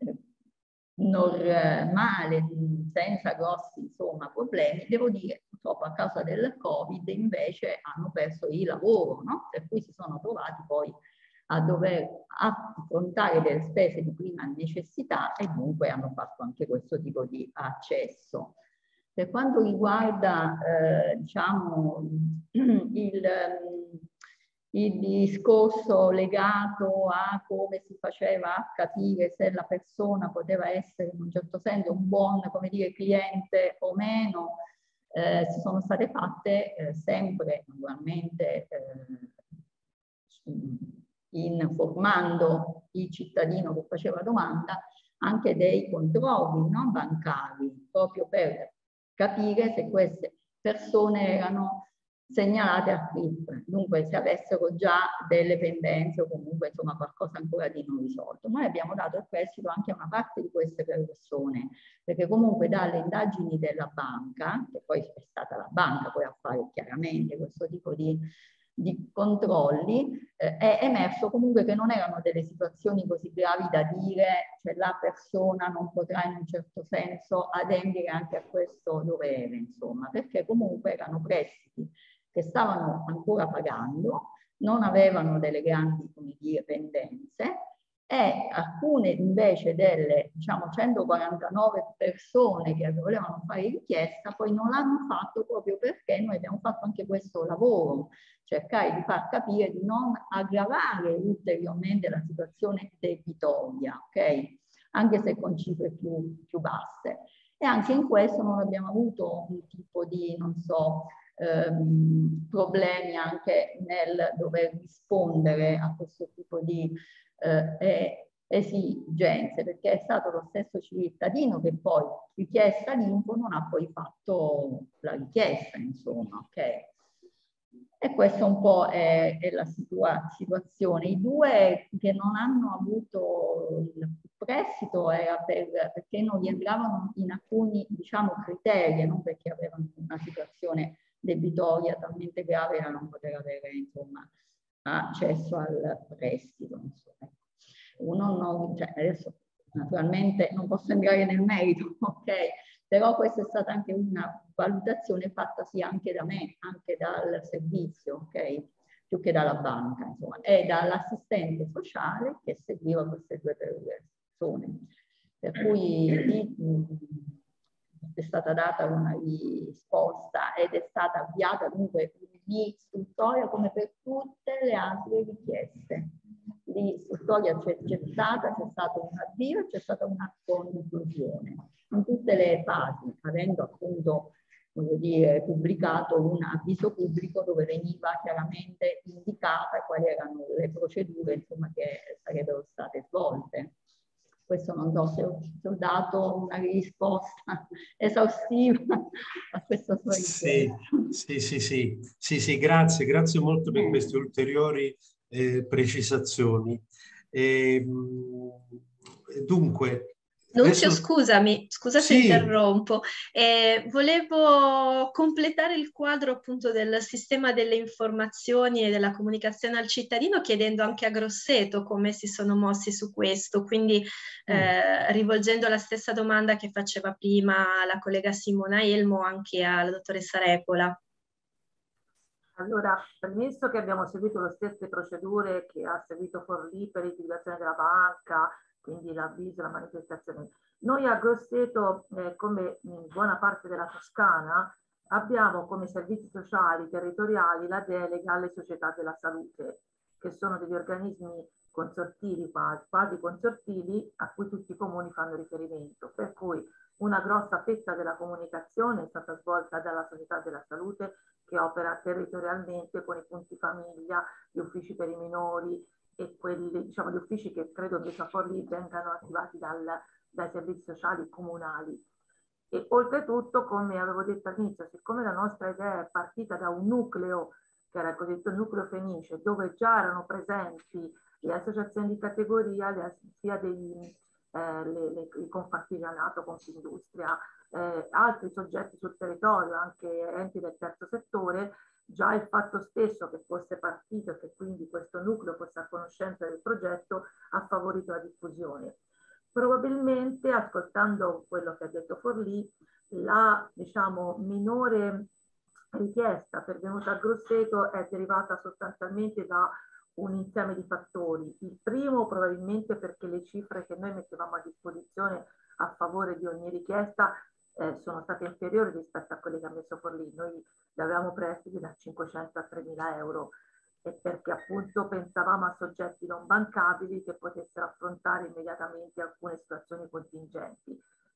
normale, senza grossi insomma problemi, devo dire purtroppo a causa del Covid invece hanno perso il lavoro, no? Per cui si sono trovati poi a dover affrontare delle spese di prima necessità e dunque hanno fatto anche questo tipo di accesso. Per quanto riguarda eh, diciamo il il discorso legato a come si faceva a capire se la persona poteva essere in un certo senso un buon, come dire, cliente o meno, eh, si sono state fatte eh, sempre naturalmente eh, informando il cittadino che faceva domanda anche dei controlli non bancari, proprio per capire se queste persone erano segnalate a C R I P, dunque se avessero già delle pendenze o comunque insomma qualcosa ancora di non risolto. Noi abbiamo dato il prestito anche a una parte di queste persone, perché comunque dalle indagini della banca, che poi è stata la banca poi a fare chiaramente questo tipo di, di controlli, eh, è emerso comunque che non erano delle situazioni così gravi da dire cioè la persona non potrà in un certo senso adempiere anche a questo dovere, insomma, perché comunque erano prestiti che stavano ancora pagando, non avevano delle grandi, come dire, pendenze, e alcune invece delle, diciamo, centoquarantanove persone che volevano fare richiesta poi non l'hanno fatto proprio perché noi abbiamo fatto anche questo lavoro, cercare di far capire di non aggravare ulteriormente la situazione debitoria, ok? Anche se con cifre più, più basse. E anche in questo non abbiamo avuto un tipo di, non so, ehm, problemi anche nel dover rispondere a questo tipo di eh, esigenze, perché è stato lo stesso cittadino che poi, richiesta l'info, non ha poi fatto la richiesta, insomma, ok? E questa un po' è, è la situa situazione. I due che non hanno avuto il prestito era per, perché non rientravano in alcuni, diciamo, criteri, non perché avevano una situazione debitoria talmente grave da non poter avere, insomma, accesso al prestito. Insomma. Uno non, cioè adesso naturalmente non posso entrare nel merito, ok? Però questa è stata anche una valutazione fatta sì anche da me, anche dal servizio, ok? Più che dalla banca, insomma, e dall'assistente sociale che seguiva queste due persone. Per cui è stata data una risposta ed è stata avviata dunque l'istruttoria come per tutte le altre richieste. L'istruttoria c'è stata, c'è stato un avvio e c'è stata una conclusione. In tutte le fasi, avendo appunto, voglio dire, pubblicato un avviso pubblico dove veniva chiaramente indicata quali erano le procedure, insomma, che sarebbero state svolte. Questo non so se ho, se ho dato una risposta esaustiva a questa sua richiesta. Sì, sì, sì, sì, sì, sì, grazie, grazie molto per queste ulteriori eh, precisazioni. E, dunque, Nunzio, adesso... scusami, scusa se Sì. interrompo. Eh, volevo completare il quadro appunto del sistema delle informazioni e della comunicazione al cittadino chiedendo anche a Grosseto come si sono mossi su questo, quindi eh, rivolgendo la stessa domanda che faceva prima la collega Simona Elmo anche alla dottoressa Repola. Allora, premesso che abbiamo seguito le stesse procedure che ha seguito Forlì per l'individuazione della banca, quindi l'avviso, la manifestazione, noi a Grosseto, eh, come in buona parte della Toscana, abbiamo come servizi sociali territoriali la delega alle società della salute, che sono degli organismi consortili, quasi consortili, a cui tutti i comuni fanno riferimento, per cui una grossa fetta della comunicazione è stata svolta dalla società della salute che opera territorialmente con i punti famiglia, gli uffici per i minori e quelli, diciamo, gli uffici che credo invece a Forlì vengano attivati dal, dai servizi sociali comunali. E oltretutto, come avevo detto all'inizio, siccome la nostra idea è partita da un nucleo, che era il cosiddetto nucleo Fenice, dove già erano presenti le associazioni di categoria, le, sia dei, eh, le, le, i Confartigianato, Confindustria, eh, altri soggetti sul territorio, anche enti del terzo settore, già il fatto stesso che fosse partito e che quindi questo nucleo fosse a conoscenza del progetto ha favorito la diffusione. Probabilmente, ascoltando quello che ha detto Forlì, la, diciamo, minore richiesta pervenuta a Grosseto è derivata sostanzialmente da un insieme di fattori. Il primo probabilmente perché le cifre che noi mettevamo a disposizione a favore di ogni richiesta eh, sono state inferiori rispetto a quelle che ha messo Forlì. Noi avevamo prestiti da cinquecento a tremila euro e perché appunto pensavamo a soggetti non bancabili che potessero affrontare immediatamente alcune situazioni contingenti.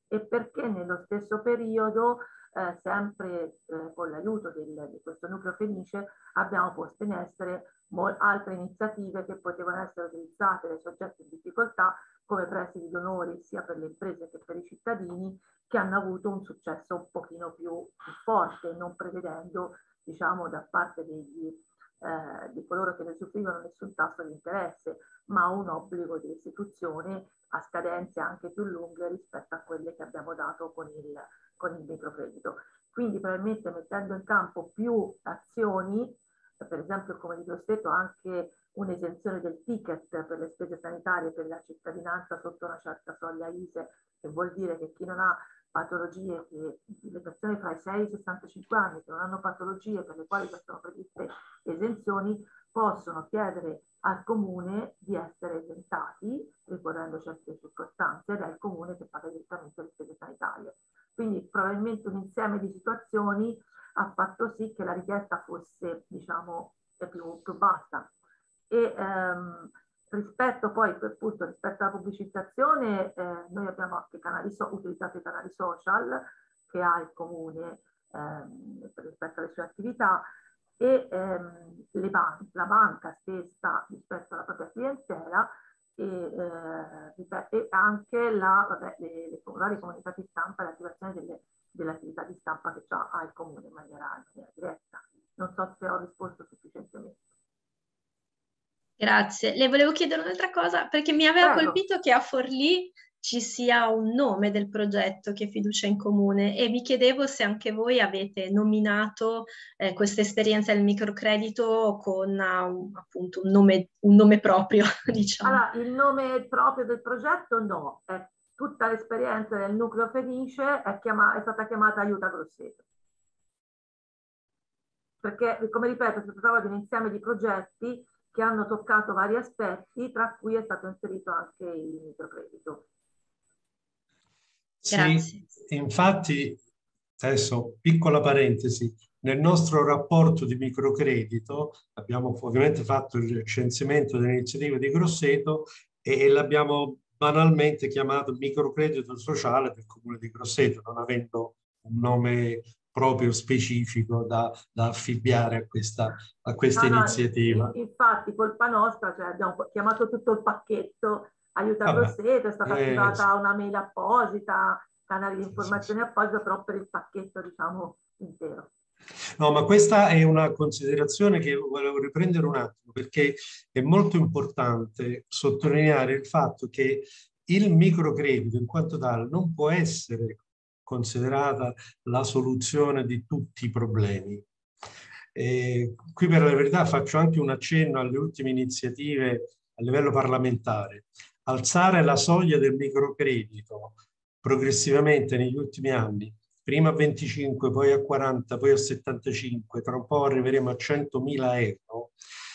e perché nello stesso periodo, eh, sempre eh, con l'aiuto di questo nucleo Fenice, abbiamo posto in essere altre iniziative che potevano essere utilizzate dai soggetti in difficoltà come prestiti d'onore sia per le imprese che per i cittadini, che hanno avuto un successo un pochino più forte, non prevedendo, diciamo, da parte degli, eh, di coloro che ne soffrivano nessun tasso di interesse, ma un obbligo di restituzione a scadenze anche più lunghe rispetto a quelle che abbiamo dato con il, con il microcredito. Quindi probabilmente mettendo in campo più azioni, per esempio come di Grosseto anche un'esenzione del ticket per le spese sanitarie per la cittadinanza sotto una certa soglia I S E, che vuol dire che chi non ha patologie, che le persone fra i sei e i sessantacinque anni che non hanno patologie per le quali sono previste esenzioni, possono chiedere al comune di essere esentati, ricorrendo certe circostanze, ed è il comune che paga direttamente le spese sanitarie. Quindi probabilmente un insieme di situazioni ha fatto sì che la richiesta fosse, diciamo, più, più bassa. E ehm, rispetto poi, appunto, rispetto alla pubblicizzazione, eh, noi abbiamo anche canali so utilizzato i canali social che ha il comune ehm, rispetto alle sue attività, e ehm, le ban la banca stessa rispetto alla propria clientela, e, eh, e anche la, vabbè, le, le varie comunicati stampa e l'attivazione delle, delle attività di stampa che già ha il comune in maniera, in maniera diretta. Non so se ho risposto sufficientemente. Grazie. Le volevo chiedere un'altra cosa, perché mi aveva Prego. colpito che a Forlì ci sia un nome del progetto che è Fiducia in Comune, e mi chiedevo se anche voi avete nominato eh, questa esperienza del microcredito con uh, appunto un nome, un nome proprio, diciamo. Allora, il nome proprio del progetto no, è tutta l'esperienza del nucleo Fenice è, è stata chiamata Aiuta Grosseto. Perché, come ripeto, si trattava di un insieme di progetti che hanno toccato vari aspetti, tra cui è stato inserito anche il microcredito. Sì, infatti, adesso piccola parentesi, nel nostro rapporto di microcredito abbiamo ovviamente fatto il censimento delle iniziative di Grosseto e, e l'abbiamo banalmente chiamato microcredito sociale del comune di Grosseto, non avendo un nome proprio specifico da, da affibbiare a questa, a questa no, iniziativa. No, infatti, colpa nostra, cioè abbiamo chiamato tutto il pacchetto Aiuta Grosseto, è stata eh, attivata una mail apposita, canali di informazione apposita, però per il pacchetto, diciamo, intero. No, ma questa è una considerazione che volevo riprendere un attimo, perché è molto importante sottolineare il fatto che il microcredito in quanto tale non può essere considerata la soluzione di tutti i problemi. E qui per la verità faccio anche un accenno alle ultime iniziative a livello parlamentare. Alzare la soglia del microcredito progressivamente negli ultimi anni, prima a venticinque, poi a quaranta, poi a settantacinque, tra un po' arriveremo a centomila euro,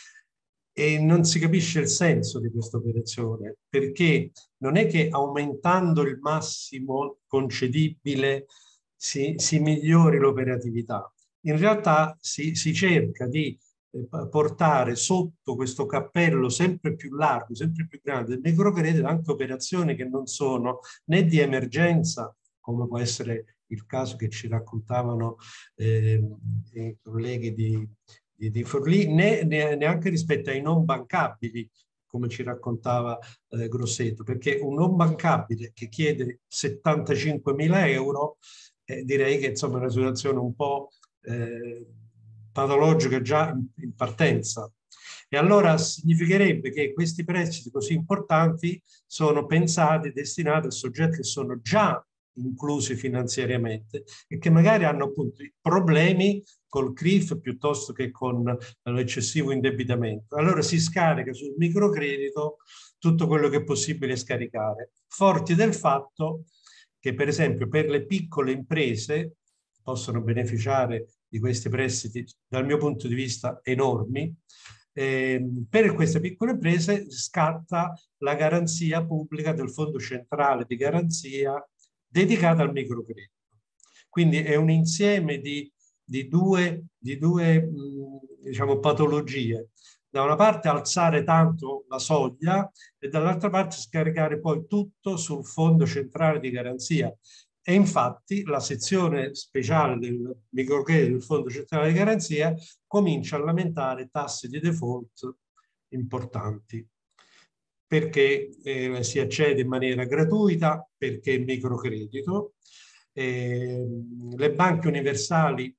e non si capisce il senso di questa operazione, perché non è che aumentando il massimo concedibile si, si migliori l'operatività. In realtà si, si cerca di eh, portare sotto questo cappello sempre più largo, sempre più grande del microcredito anche operazioni che non sono né di emergenza, come può essere il caso che ci raccontavano eh, i colleghi di, di, di Forlì, né, né neanche rispetto ai non bancabili, come ci raccontava eh, Grosseto, perché un non bancabile che chiede settantacinquemila euro, eh, direi che insomma è una situazione un po' eh, patologica già in, in partenza. E allora significherebbe che questi prestiti così importanti sono pensati e destinati a soggetti che sono già inclusi finanziariamente e che magari hanno appunto problemi col C R I F piuttosto che con l'eccessivo indebitamento. Allora si scarica sul microcredito tutto quello che è possibile scaricare, forti del fatto che per esempio per le piccole imprese possono beneficiare di questi prestiti dal mio punto di vista enormi. Eh, per queste piccole imprese scatta la garanzia pubblica del Fondo Centrale di Garanzia dedicata al microcredito. Quindi è un insieme di, di due, di due mh, diciamo, patologie. da una parte alzare tanto la soglia e dall'altra parte scaricare poi tutto sul fondo centrale di garanzia. E infatti la sezione speciale del microcredito del fondo centrale di garanzia comincia a lamentare tassi di default importanti, perché eh, si accede in maniera gratuita, perché è microcredito. Eh, le banche universali,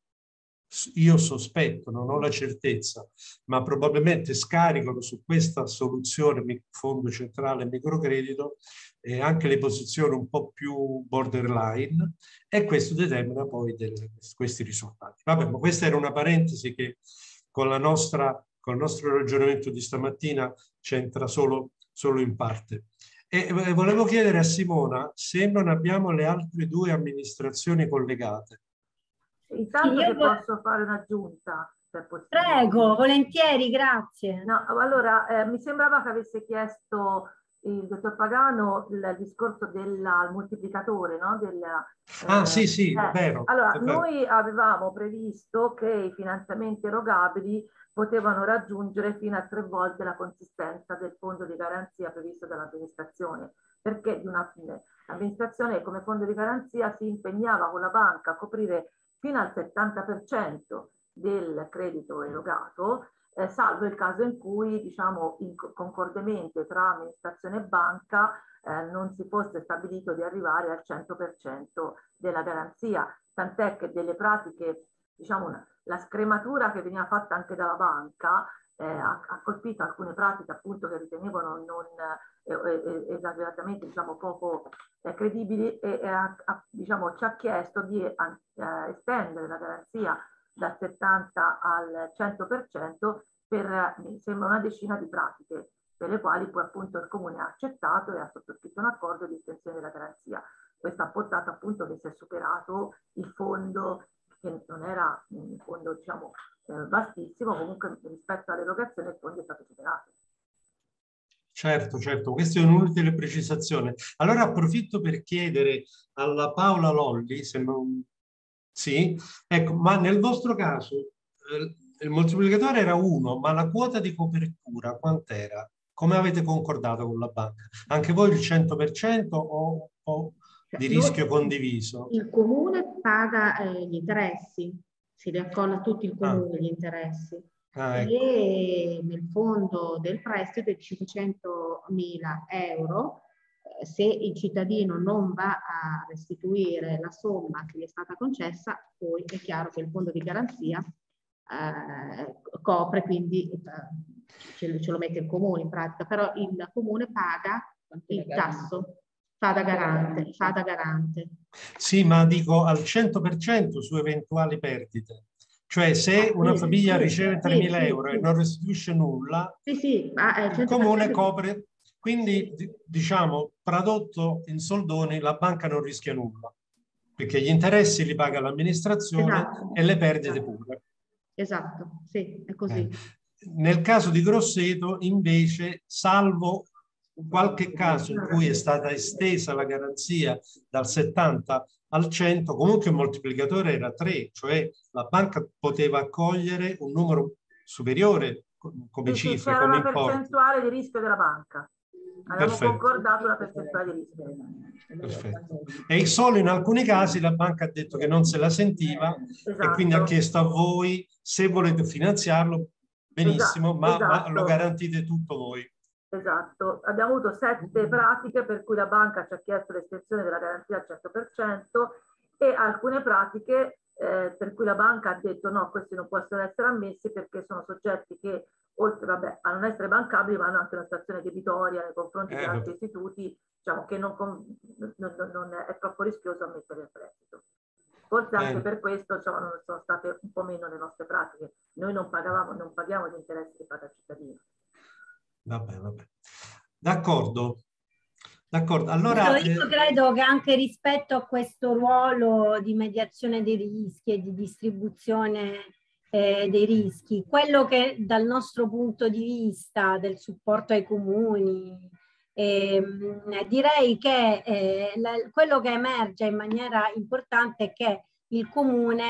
io sospetto, non ho la certezza, ma probabilmente scaricano su questa soluzione fondo centrale microcredito eh, anche le posizioni un po' più borderline, e questo determina poi delle, questi risultati. Vabbè, ma questa era una parentesi che con, la nostra, con il nostro ragionamento di stamattina c'entra solo, solo in parte. E volevo chiedere a Simona se non abbiamo le altre due amministrazioni collegate. Intanto Io se vo- posso fare un'aggiunta, se è possibile. Prego, volentieri, grazie. No, allora, eh, mi sembrava che avesse chiesto il dottor Pagano il, il discorso del moltiplicatore, no? Della, ah eh, sì, sì, eh, è vero. Allora, è vero. noi avevamo previsto che i finanziamenti erogabili potevano raggiungere fino a tre volte la consistenza del fondo di garanzia previsto dall'amministrazione, perché di una amministrazione come fondo di garanzia si impegnava con la banca a coprire fino al settanta per cento del credito erogato, eh, salvo il caso in cui, diciamo, in concordemente tra amministrazione e banca eh, non si fosse stabilito di arrivare al cento per cento della garanzia, tant'è che delle pratiche, diciamo, una, la scrematura che veniva fatta anche dalla banca eh, ha, ha colpito alcune pratiche appunto che ritenevano non eh, eh, esageratamente, diciamo, poco eh, credibili, e, e ha, ha, diciamo, ci ha chiesto di eh, estendere la garanzia dal settanta al cento per cento per, mi sembra, una decina di pratiche, per le quali poi appunto il Comune ha accettato e ha sottoscritto un accordo di estensione della garanzia. Questo ha portato appunto che si è superato il fondo, che non era un fondo, diciamo, eh, vastissimo, comunque rispetto all'erogazione il fondo è stato superato. Certo, certo, questa è un'utile precisazione. Allora approfitto per chiedere alla Paola Lolli, se non... Sì, ecco, ma nel vostro caso eh, il moltiplicatore era uno, ma la quota di copertura quant'era? Come avete concordato con la banca? Anche voi il cento per cento o, o di rischio Noi, condiviso? il comune paga eh, gli interessi, si li accolla tutti il comune Ah. gli interessi. Ah, ecco. E nel fondo del prestito è cinquecentomila euro. Se il cittadino non va a restituire la somma che gli è stata concessa, poi è chiaro che il fondo di garanzia eh, copre, quindi eh, ce, ce lo mette il comune in pratica, però il comune paga il tasso, fa da garante, fa da garante. Sì, ma dico al cento per cento su eventuali perdite. Cioè se Ah, una sì, famiglia sì, riceve sì, tremila sì, euro sì. e non restituisce nulla, Sì, sì, ma, eh, il comune cento per cento copre. Quindi, sì. Diciamo, tradotto in soldoni, la banca non rischia nulla, perché gli interessi li paga l'amministrazione, esatto, e le perdite esatto. pure. Esatto, sì, è così. Eh. Nel caso di Grosseto, invece, salvo qualche caso in cui è stata estesa la garanzia dal settanta al cento, comunque il moltiplicatore era tre, cioè la banca poteva accogliere un numero superiore come sì, cifre, sì, c'era come una importi. percentuale di rischio della banca. Abbiamo Perfetto. concordato una percentuale di rischio. Perfetto. E solo in alcuni casi la banca ha detto che non se la sentiva, Esatto. E quindi ha chiesto a voi se volete finanziarlo, benissimo, Esatto. ma, Esatto. ma lo garantite tutto voi. Esatto, abbiamo avuto sette pratiche per cui la banca ci ha chiesto l'estensione della garanzia al cento per cento e alcune pratiche eh, per cui la banca ha detto no, questi non possono essere ammessi perché sono soggetti che oltre vabbè, a non essere bancabili ma hanno anche una situazione debitoria nei confronti Eh, di altri istituti, diciamo che non, non, non, non è troppo rischioso ammettere il prestito. Forse anche eh. per questo diciamo, sono state un po' meno le nostre pratiche. Noi non pagavamo, non paghiamo gli interessi che paga il cittadino. Vabbè, vabbè. D'accordo. D'accordo. Allora, io, io eh, credo che anche rispetto a questo ruolo di mediazione dei rischi e di distribuzione eh, dei rischi, quello che dal nostro punto di vista del supporto ai comuni, eh, direi che eh, la, quello che emerge in maniera importante è che il comune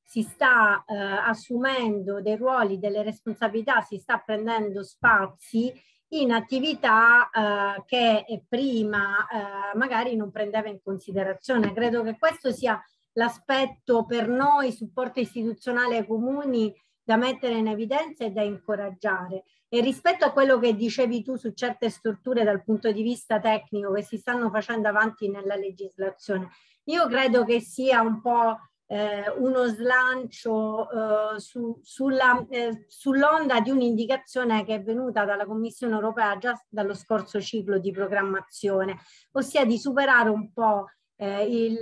si sta eh, assumendo dei ruoli, delle responsabilità, si sta prendendo spazi in attività eh, che prima eh, magari non prendeva in considerazione. Credo che questo sia l'aspetto per noi, supporto istituzionale ai comuni, da mettere in evidenza e da incoraggiare. E rispetto a quello che dicevi tu su certe strutture dal punto di vista tecnico che si stanno facendo avanti nella legislazione, io credo che sia un po' eh, uno slancio eh, su, sulla, eh, sull'onda di un'indicazione che è venuta dalla Commissione europea già dallo scorso ciclo di programmazione, ossia di superare un po' eh, il,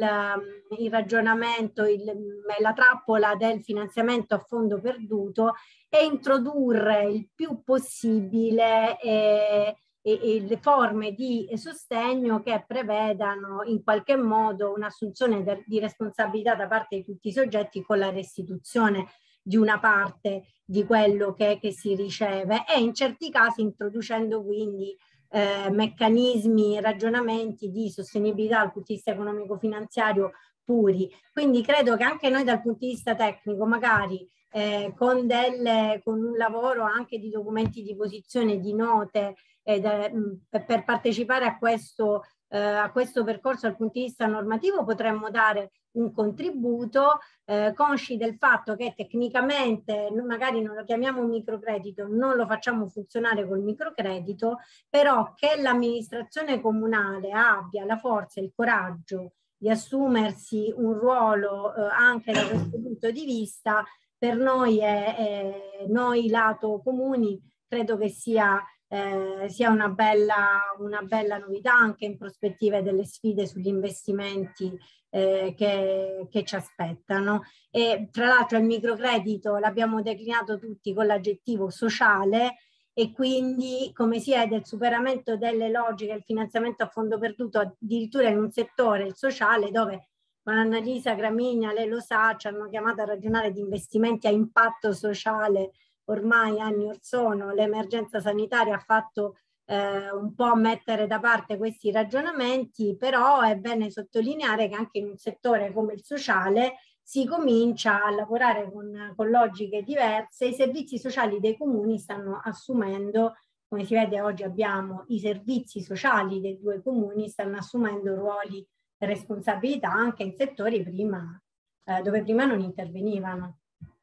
il ragionamento, il, la trappola del finanziamento a fondo perduto e introdurre il più possibile eh, E, e le forme di sostegno che prevedano in qualche modo un'assunzione di responsabilità da parte di tutti i soggetti con la restituzione di una parte di quello che, che si riceve e in certi casi introducendo quindi eh, meccanismi, ragionamenti di sostenibilità dal punto di vista economico-finanziario puri. Quindi credo che anche noi dal punto di vista tecnico magari eh, con, delle, con un lavoro anche di documenti di posizione, di note, Ed, eh, per partecipare a questo, eh, a questo percorso dal punto di vista normativo potremmo dare un contributo, eh, consci del fatto che tecnicamente magari non lo chiamiamo microcredito, non lo facciamo funzionare col microcredito, però che l'amministrazione comunale abbia la forza e il coraggio di assumersi un ruolo eh, anche da questo punto di vista, per noi, è, è, noi lato comuni, credo che sia Eh, sia una bella, una bella novità anche in prospettiva delle sfide sugli investimenti eh, che, che ci aspettano. E tra l'altro il microcredito l'abbiamo declinato tutti con l'aggettivo sociale e quindi come si vede il superamento delle logiche del finanziamento a fondo perduto addirittura in un settore, il sociale, dove con Annalisa Gramigna, lei lo sa, ci hanno chiamato a ragionare di investimenti a impatto sociale ormai anni or sono. L'emergenza sanitaria ha fatto eh, un po' mettere da parte questi ragionamenti, però è bene sottolineare che anche in un settore come il sociale si comincia a lavorare con, con logiche diverse. I servizi sociali dei comuni stanno assumendo, come si vede oggi abbiamo i servizi sociali dei due comuni, stanno assumendo ruoli e responsabilità anche in settori prima, eh, dove prima non intervenivano.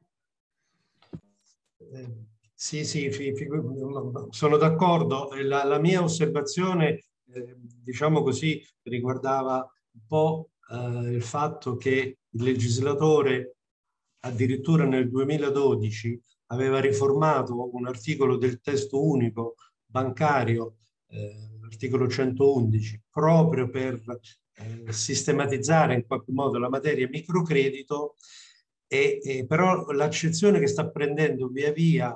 Eh, sì, sì, sono d'accordo. La, la mia osservazione, eh, diciamo così, riguardava un po' eh, il fatto che il legislatore addirittura nel duemiladodici aveva riformato un articolo del testo unico bancario, eh, l'articolo centoundici, proprio per eh, sistematizzare in qualche modo la materia microcredito. E, e però l'accezione che sta prendendo via via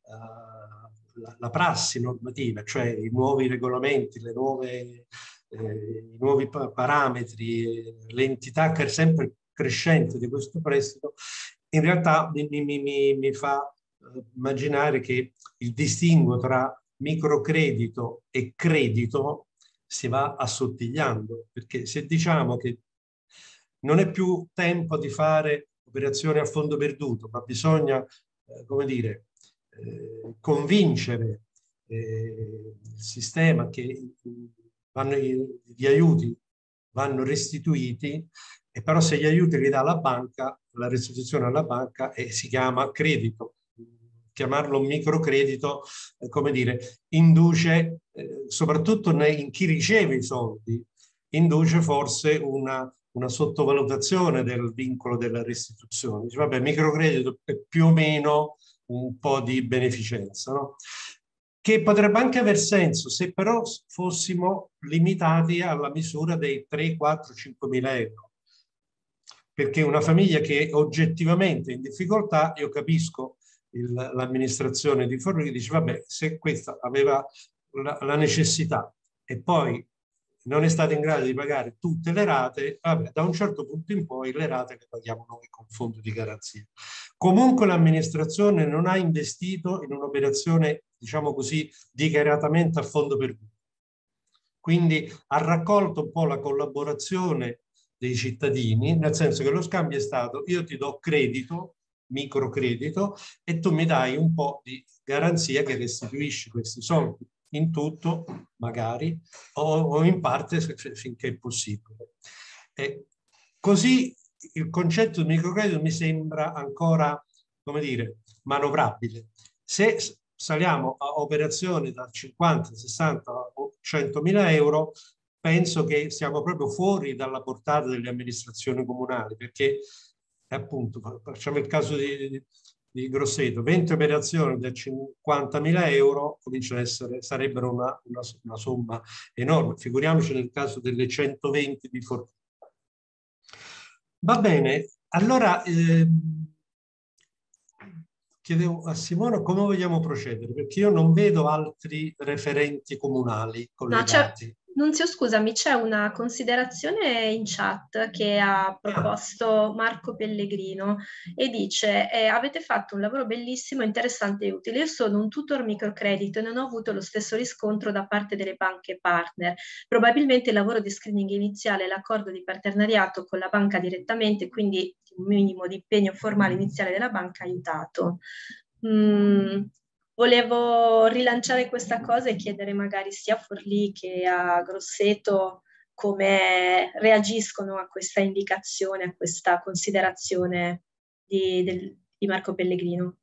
uh, la, la prassi normativa, cioè i nuovi regolamenti, le nuove, eh, i nuovi pa parametri, l'entità sempre crescente di questo prestito, in realtà mi, mi, mi, mi fa uh, immaginare che il distinguo tra microcredito e credito si va assottigliando, perché se diciamo che non è più tempo di fare operazioni a fondo perduto, ma bisogna, eh, come dire, eh, convincere eh, il sistema che vanno, gli aiuti vanno restituiti, e però se gli aiuti li dà la banca, la restituzione alla banca eh, si chiama credito. Chiamarlo microcredito, eh, come dire, induce, eh, soprattutto in chi riceve i soldi, induce forse una una sottovalutazione del vincolo della restituzione. Dice, vabbè, microcredito è più o meno un po' di beneficenza, no? Che potrebbe anche aver senso se però fossimo limitati alla misura dei tre, quattro, cinquemila euro. Perché una famiglia che è oggettivamente in difficoltà, io capisco l'amministrazione di Forlì che dice, vabbè, se questa aveva la, la necessità e poi non è stato in grado di pagare tutte le rate, vabbè, da un certo punto in poi le rate le paghiamo noi con fondo di garanzia. Comunque l'amministrazione non ha investito in un'operazione, diciamo così, dichiaratamente a fondo perduto. Quindi ha raccolto un po' la collaborazione dei cittadini, nel senso che lo scambio è stato: io ti do credito, microcredito, e tu mi dai un po' di garanzia che restituisci questi soldi in tutto, magari, o, o in parte finché è possibile. E così il concetto di microcredito mi sembra ancora, come dire, manovrabile. Se saliamo a operazioni da cinquanta, sessanta o centomila euro, penso che siamo proprio fuori dalla portata delle amministrazioni comunali, perché appunto, facciamo il caso di, di, di Grosseto, venti operazioni da cinquantamila euro cominciano ad essere, sarebbero una, una, una somma enorme, figuriamoci nel caso delle centoventi di Fortuna. Va bene, allora eh, chiedevo a Simona come vogliamo procedere, perché io non vedo altri referenti comunali collegati. No, Nunzio, scusami, c'è una considerazione in chat che ha proposto Marco Pellegrino e dice: eh, avete fatto un lavoro bellissimo, interessante e utile. Io sono un tutor microcredito e non ho avuto lo stesso riscontro da parte delle banche partner. Probabilmente il lavoro di screening iniziale e l'accordo di partenariato con la banca direttamente, quindi un minimo di impegno formale iniziale della banca, ha aiutato. Mm. Volevo rilanciare questa cosa e chiedere magari sia a Forlì che a Grosseto come reagiscono a questa indicazione, a questa considerazione di, del, di Marco Pellegrino.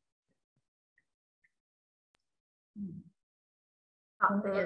Ah, eh,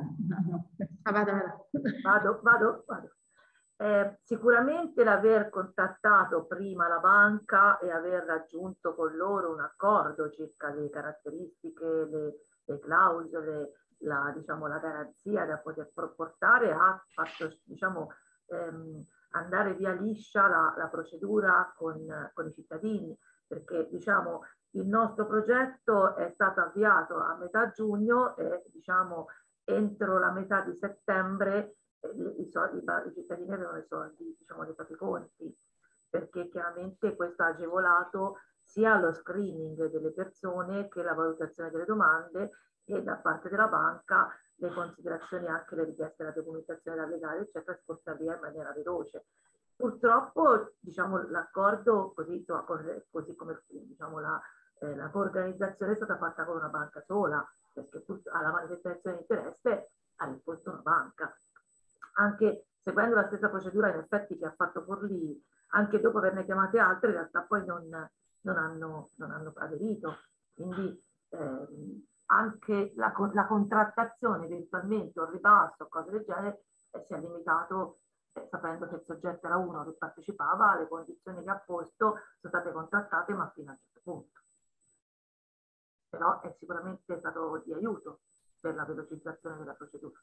vado, vado, vado. vado. Eh, sicuramente l'aver contattato prima la banca e aver raggiunto con loro un accordo circa le caratteristiche, le, le clausole, la, diciamo, la garanzia da poter portare ha fatto, diciamo, ehm, andare via liscia la, la procedura con, con i cittadini, perché, diciamo, il nostro progetto è stato avviato a metà giugno e, diciamo, entro la metà di settembre I, soldi, i cittadini avevano i soldi, diciamo, nei propri conti, perché chiaramente questo ha agevolato sia lo screening delle persone che la valutazione delle domande e da parte della banca le considerazioni, anche le richieste della documentazione da legale, eccetera, si porta via in maniera veloce. Purtroppo, diciamo, l'accordo, così, così come, diciamo, la, eh, la organizzazione è stata fatta con una banca sola, perché alla manifestazione di interesse ha risposto una banca. Anche seguendo la stessa procedura in effetti che ha fatto Forlì, anche dopo averne chiamate altre, in realtà poi non, non, hanno, non hanno aderito. Quindi ehm, anche la, la contrattazione eventualmente o il ribasso, cose del genere, eh, si è limitato, eh, sapendo che il soggetto era uno che partecipava, le condizioni che ha posto sono state contrattate, ma fino a un certo punto. Però è sicuramente stato di aiuto per la velocizzazione della procedura.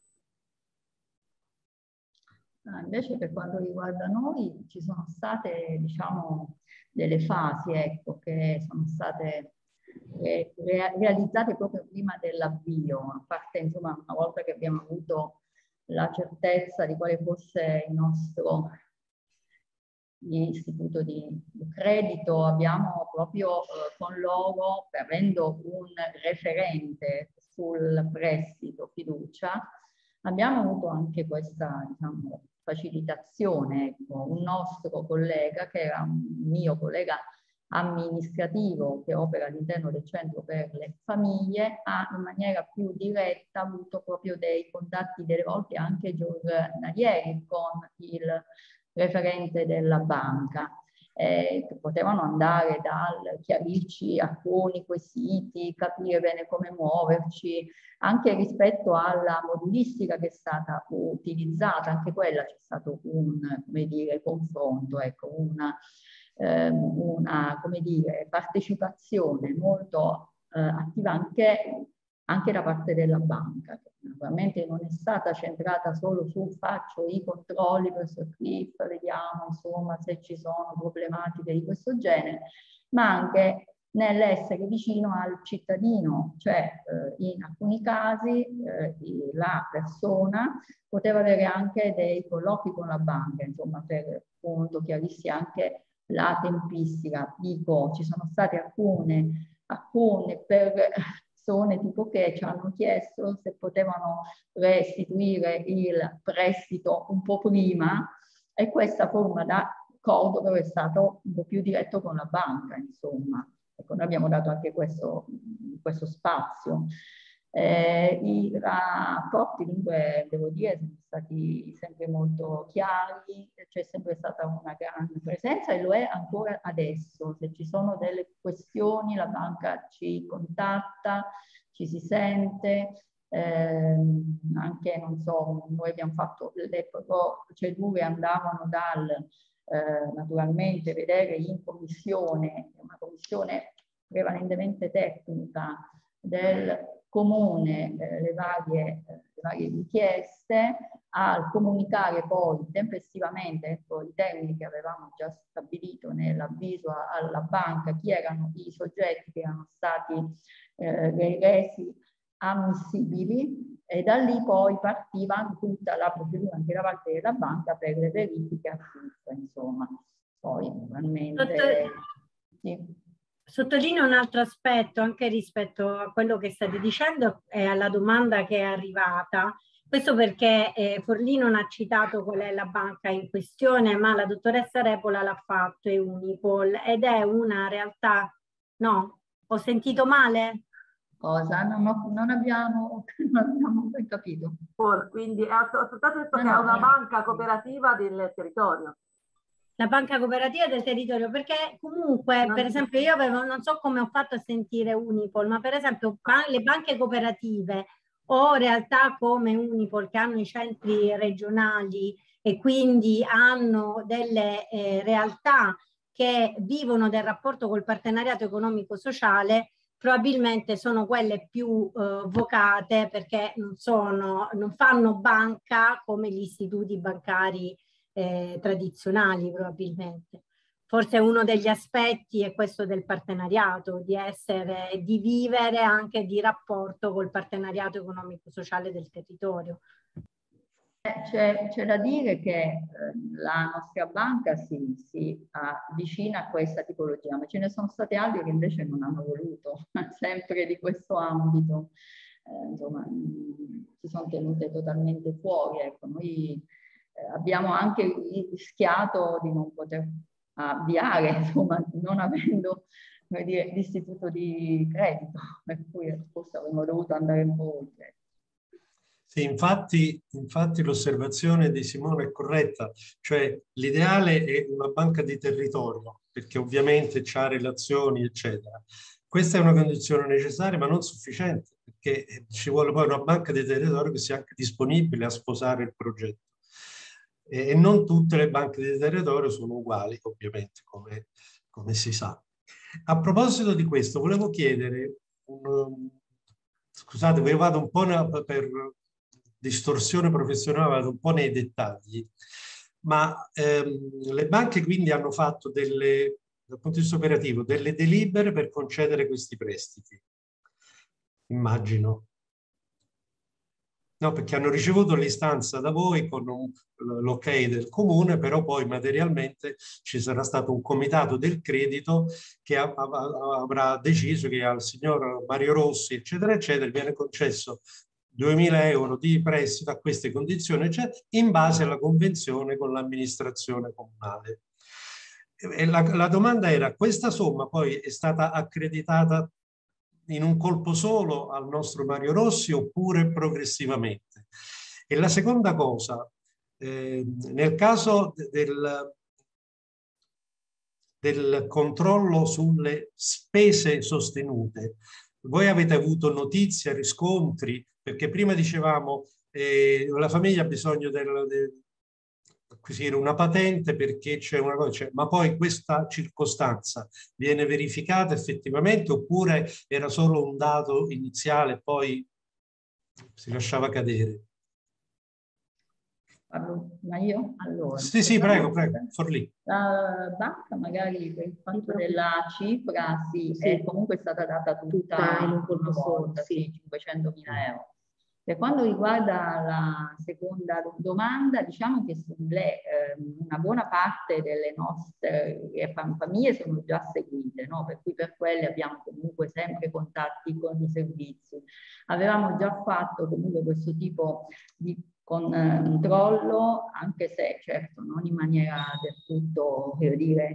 Invece per quanto riguarda noi ci sono state, diciamo, delle fasi, ecco, che sono state eh, re realizzate proprio prima dell'avvio, a parte, insomma, una volta che abbiamo avuto la certezza di quale fosse il nostro istituto di, di credito, abbiamo proprio eh, con loro, avendo un referente sul prestito fiducia, abbiamo avuto anche questa, diciamo, facilitazione. Ecco, un nostro collega, che era un mio collega amministrativo che opera all'interno del centro per le famiglie, ha in maniera più diretta avuto proprio dei contatti, delle volte anche giornalieri, con il referente della banca, eh, che potevano andare dal chiarirci alcuni quesiti, capire bene come muoverci, anche rispetto alla modulistica che è stata utilizzata, anche quella c'è stato un, come dire, confronto, ecco, una, ehm, una come dire, partecipazione molto eh, attiva anche, anche da parte della banca, che naturalmente non è stata centrata solo su faccio i controlli presso il C R I F, vediamo insomma se ci sono problematiche di questo genere, ma anche nell'essere vicino al cittadino, cioè eh, in alcuni casi eh, la persona poteva avere anche dei colloqui con la banca, insomma, per appunto chiarirsi anche la tempistica. Dico, ci sono state alcune, alcune per persone tipo che ci hanno chiesto se potevano restituire il prestito un po' prima, E questa forma d'accordo è stato un po' più diretto con la banca, insomma. Ecco, noi abbiamo dato anche questo, questo spazio. Eh, I rapporti, dunque, devo dire, sono stati sempre molto chiari, c'è sempre stata una grande presenza e lo è ancora adesso. Se ci sono delle questioni, la banca ci contatta, ci si sente, eh, anche, non so, noi abbiamo fatto le procedure, andavano dal, eh, naturalmente, vedere in commissione, una commissione prevalentemente tecnica del comune eh, le, varie, eh, le varie richieste, al comunicare poi tempestivamente, ecco, i termini che avevamo già stabilito nell'avviso alla banca, chi erano i soggetti che erano stati eh, resi ammissibili, e da lì poi partiva tutta la procedura anche da parte della banca per le verifiche acquiste, insomma. Poi naturalmente... Sì. Sottolineo un altro aspetto anche rispetto a quello che state dicendo e alla domanda che è arrivata. Questo perché eh, Forlì non ha citato qual è la banca in questione, ma la dottoressa Repola l'ha fatto, è Unipol, ed è una realtà... No? Ho sentito male? Cosa? Non, ho, non, abbiamo, non abbiamo ben capito. Quindi ha soltanto detto no, che no, è una no. banca cooperativa del territorio. La banca cooperativa del territorio, perché comunque, Non per esempio, io avevo, non so come ho fatto a sentire Unipol, ma per esempio le banche cooperative o realtà come Unipol che hanno i centri regionali e quindi hanno delle eh, realtà che vivono del rapporto col partenariato economico-sociale, probabilmente sono quelle più eh, vocate perché non, sono, non fanno banca come gli istituti bancari Eh, tradizionali probabilmente. Forse uno degli aspetti è questo del partenariato, di essere, di vivere anche di rapporto col partenariato economico-sociale del territorio. C'è da dire che eh, la nostra banca si, si avvicina a questa tipologia, ma ce ne sono state altre che invece non hanno voluto, sempre di questo ambito. Eh, insomma, mh, si sono tenute totalmente fuori. Ecco, noi abbiamo anche rischiato di non poter avviare, insomma, non avendo l'istituto di credito, per cui forse avremmo dovuto andare un po' oltre. Sì, infatti, infatti l'osservazione di Simone è corretta, cioè l'ideale è una banca di territorio, perché ovviamente c'ha relazioni, eccetera. Questa è una condizione necessaria, ma non sufficiente, perché ci vuole poi una banca di territorio che sia anche disponibile a sposare il progetto. E non tutte le banche di territorio sono uguali, ovviamente, come, come si sa. A proposito di questo, volevo chiedere, un, scusate, vi vado un po' per distorsione professionale, vado un po' nei dettagli, ma ehm, le banche quindi hanno fatto delle, dal punto di vista operativo, delle delibere per concedere questi prestiti, immagino. No, perché hanno ricevuto l'istanza da voi con l'ok del comune, però poi materialmente ci sarà stato un comitato del credito che a, a, avrà deciso che al signor Mario Rossi, eccetera, eccetera, viene concesso duemila euro di prestito a queste condizioni, eccetera, in base alla convenzione con l'amministrazione comunale. E la, la domanda era, questa somma poi è stata accreditata in un colpo solo al nostro Mario Rossi oppure progressivamente? E la seconda cosa, eh, nel caso del, del controllo sulle spese sostenute, voi avete avuto notizie, riscontri? Perché prima dicevamo eh, la famiglia ha bisogno del, del acquisire una patente perché c'è una cosa, cioè, ma poi questa circostanza viene verificata effettivamente oppure era solo un dato iniziale e poi si lasciava cadere? Parlo, ma io? Allora, sì, sì, prego, prego, Forlì. La banca magari per il fatto della cifra sì, sì, è comunque stata data tutta, tutta in un colpo solo, sì, cinquecentomila euro. Per quanto riguarda la seconda domanda, diciamo che le, eh, una buona parte delle nostre famiglie sono già seguite, no? Per cui per quelle abbiamo comunque sempre contatti con i servizi. Avevamo già fatto comunque questo tipo di con eh, controllo, anche se certo non in maniera del tutto, voglio dire,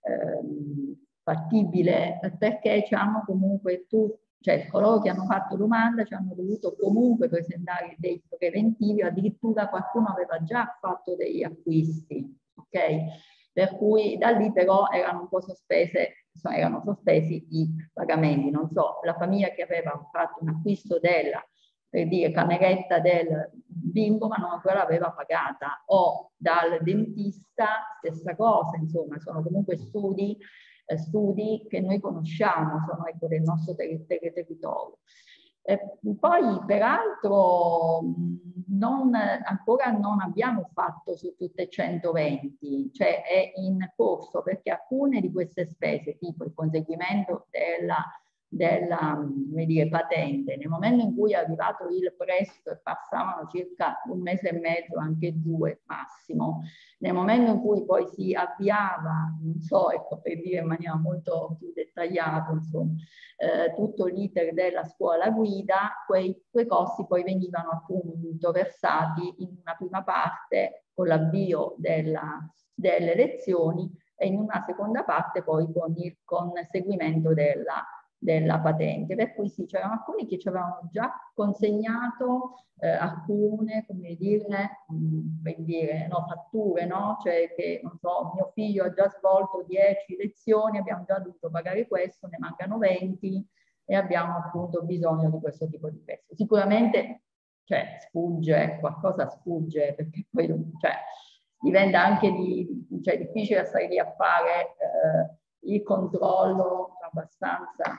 ehm, fattibile, perché ci hanno comunque tutti, cioè coloro che hanno fatto domanda ci hanno dovuto comunque presentare dei preventivi, addirittura qualcuno aveva già fatto degli acquisti, ok? Per cui da lì però erano un po' sospese, insomma, erano sospesi i pagamenti. Non so, la famiglia che aveva fatto un acquisto della, per dire, cameretta del bimbo, ma non ancora l'aveva pagata, o dal dentista, stessa cosa, insomma, sono comunque studi Eh, studi che noi conosciamo, sono ecco, del nostro ter ter territorio. Eh, poi peraltro non, ancora non abbiamo fatto su tutte e centoventi, cioè è in corso, perché alcune di queste spese, tipo il conseguimento della, della come dire, patente, nel momento in cui è arrivato il prestito passavano circa un mese e mezzo, anche due massimo. Nel momento in cui poi si avviava, non so, ecco, per dire in maniera molto più dettagliata, insomma, eh, tutto l'iter della scuola guida, quei, quei costi poi venivano appunto versati in una prima parte con l'avvio delle lezioni e in una seconda parte poi con il conseguimento della della patente, per cui sì, c'erano alcuni che ci avevano già consegnato eh, alcune, come dire, mh, per dire, no, fatture, no? Cioè che, non so, mio figlio ha già svolto dieci lezioni, abbiamo già dovuto pagare questo, ne mancano venti e abbiamo appunto bisogno di questo tipo di prestito. Sicuramente, cioè, sfugge, qualcosa sfugge, perché poi, cioè, diventa anche di, cioè, difficile stare lì a fare eh, il controllo abbastanza.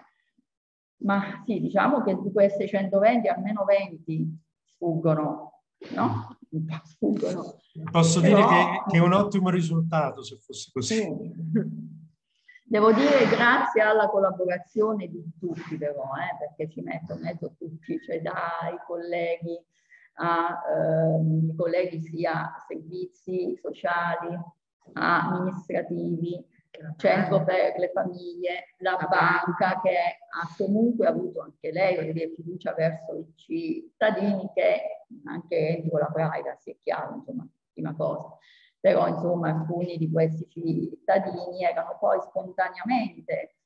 Ma sì, diciamo che di queste centoventi almeno venti sfuggono, no? Sfuggono. Posso Però, dire che, che è un ottimo risultato se fosse così. Sì. Devo dire grazie alla collaborazione di tutti però, eh, perché ci metto in mezzo tutti, cioè dai colleghi, a, ehm, i colleghi sia servizi sociali, amministrativi, centro per le famiglie, la banca che ha comunque avuto anche lei voglio dire, fiducia verso i cittadini che anche entro la privacy è chiaro, insomma, prima cosa. Però insomma alcuni di questi cittadini erano poi spontaneamente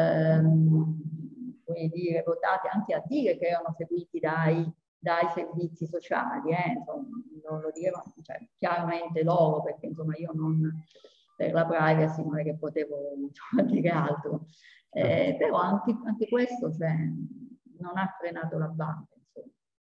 ehm, come dire, votati anche a dire che erano seguiti dai, dai servizi sociali, eh? Insomma, non lo direvano cioè, chiaramente loro, perché insomma io non per la privacy non è che potevo insomma, dire altro, eh, però anche, anche questo cioè, non ha frenato la banca. Insomma.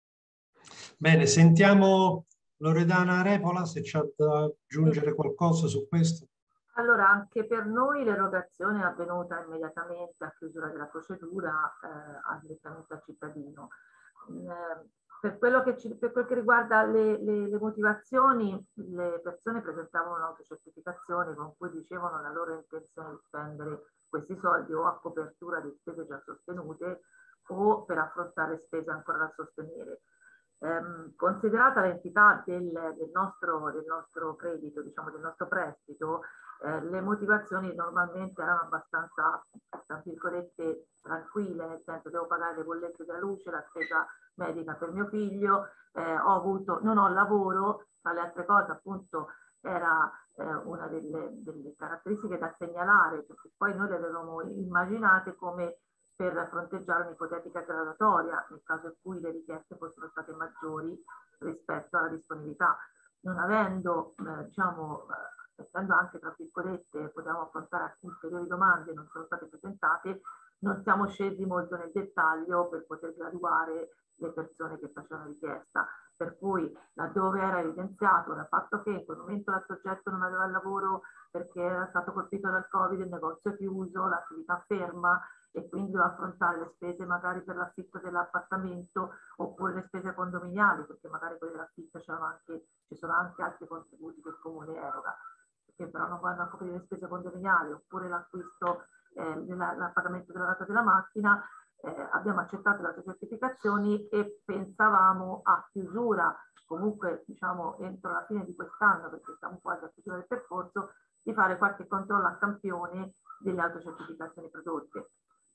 Bene, sentiamo Loredana Repola se c'è da aggiungere qualcosa su questo. Allora, anche per noi l'erogazione è avvenuta immediatamente a chiusura della procedura, eh, direttamente al cittadino. Eh, per, quello che ci, per quel che riguarda le, le, le motivazioni, le persone presentavano un'autocertificazione con cui dicevano la loro intenzione di spendere questi soldi o a copertura di spese già sostenute o per affrontare spese ancora da sostenere. Um, considerata l'entità del, del, nostro, del nostro credito, diciamo del nostro prestito, eh, le motivazioni normalmente erano abbastanza, tra virgolette, tranquille, nel senso devo pagare le bollette della luce, la spesa medica per mio figlio, eh, ho avuto, non ho lavoro, tra le altre cose appunto era eh, una delle, delle caratteristiche da segnalare, perché poi noi le avevamo immaginate come per fronteggiare un'ipotetica graduatoria nel caso in cui le richieste fossero state maggiori rispetto alla disponibilità. Non avendo, eh, diciamo, eh, essendo anche tra virgolette, potevamo affrontare ulteriori domande, non sono state presentate, non siamo scesi molto nel dettaglio per poter graduare le persone che facevano richiesta. Per cui laddove era evidenziato dal fatto che in quel momento il soggetto non aveva il lavoro perché era stato colpito dal Covid, il negozio è chiuso, l'attività ferma, e quindi doveva affrontare le spese magari per l'affitto dell'appartamento oppure le spese condominiali, perché magari quelli dell'affitto anche, ci sono anche altri contributi che il comune eroga, che però non vanno a coprire le spese condominiali, oppure l'acquisto, eh, il pagamento della rata della macchina. Eh, abbiamo accettato le certificazioni e pensavamo a chiusura, comunque diciamo entro la fine di quest'anno, perché siamo quasi a chiusura del percorso, di fare qualche controllo a campione delle autocertificazioni prodotte.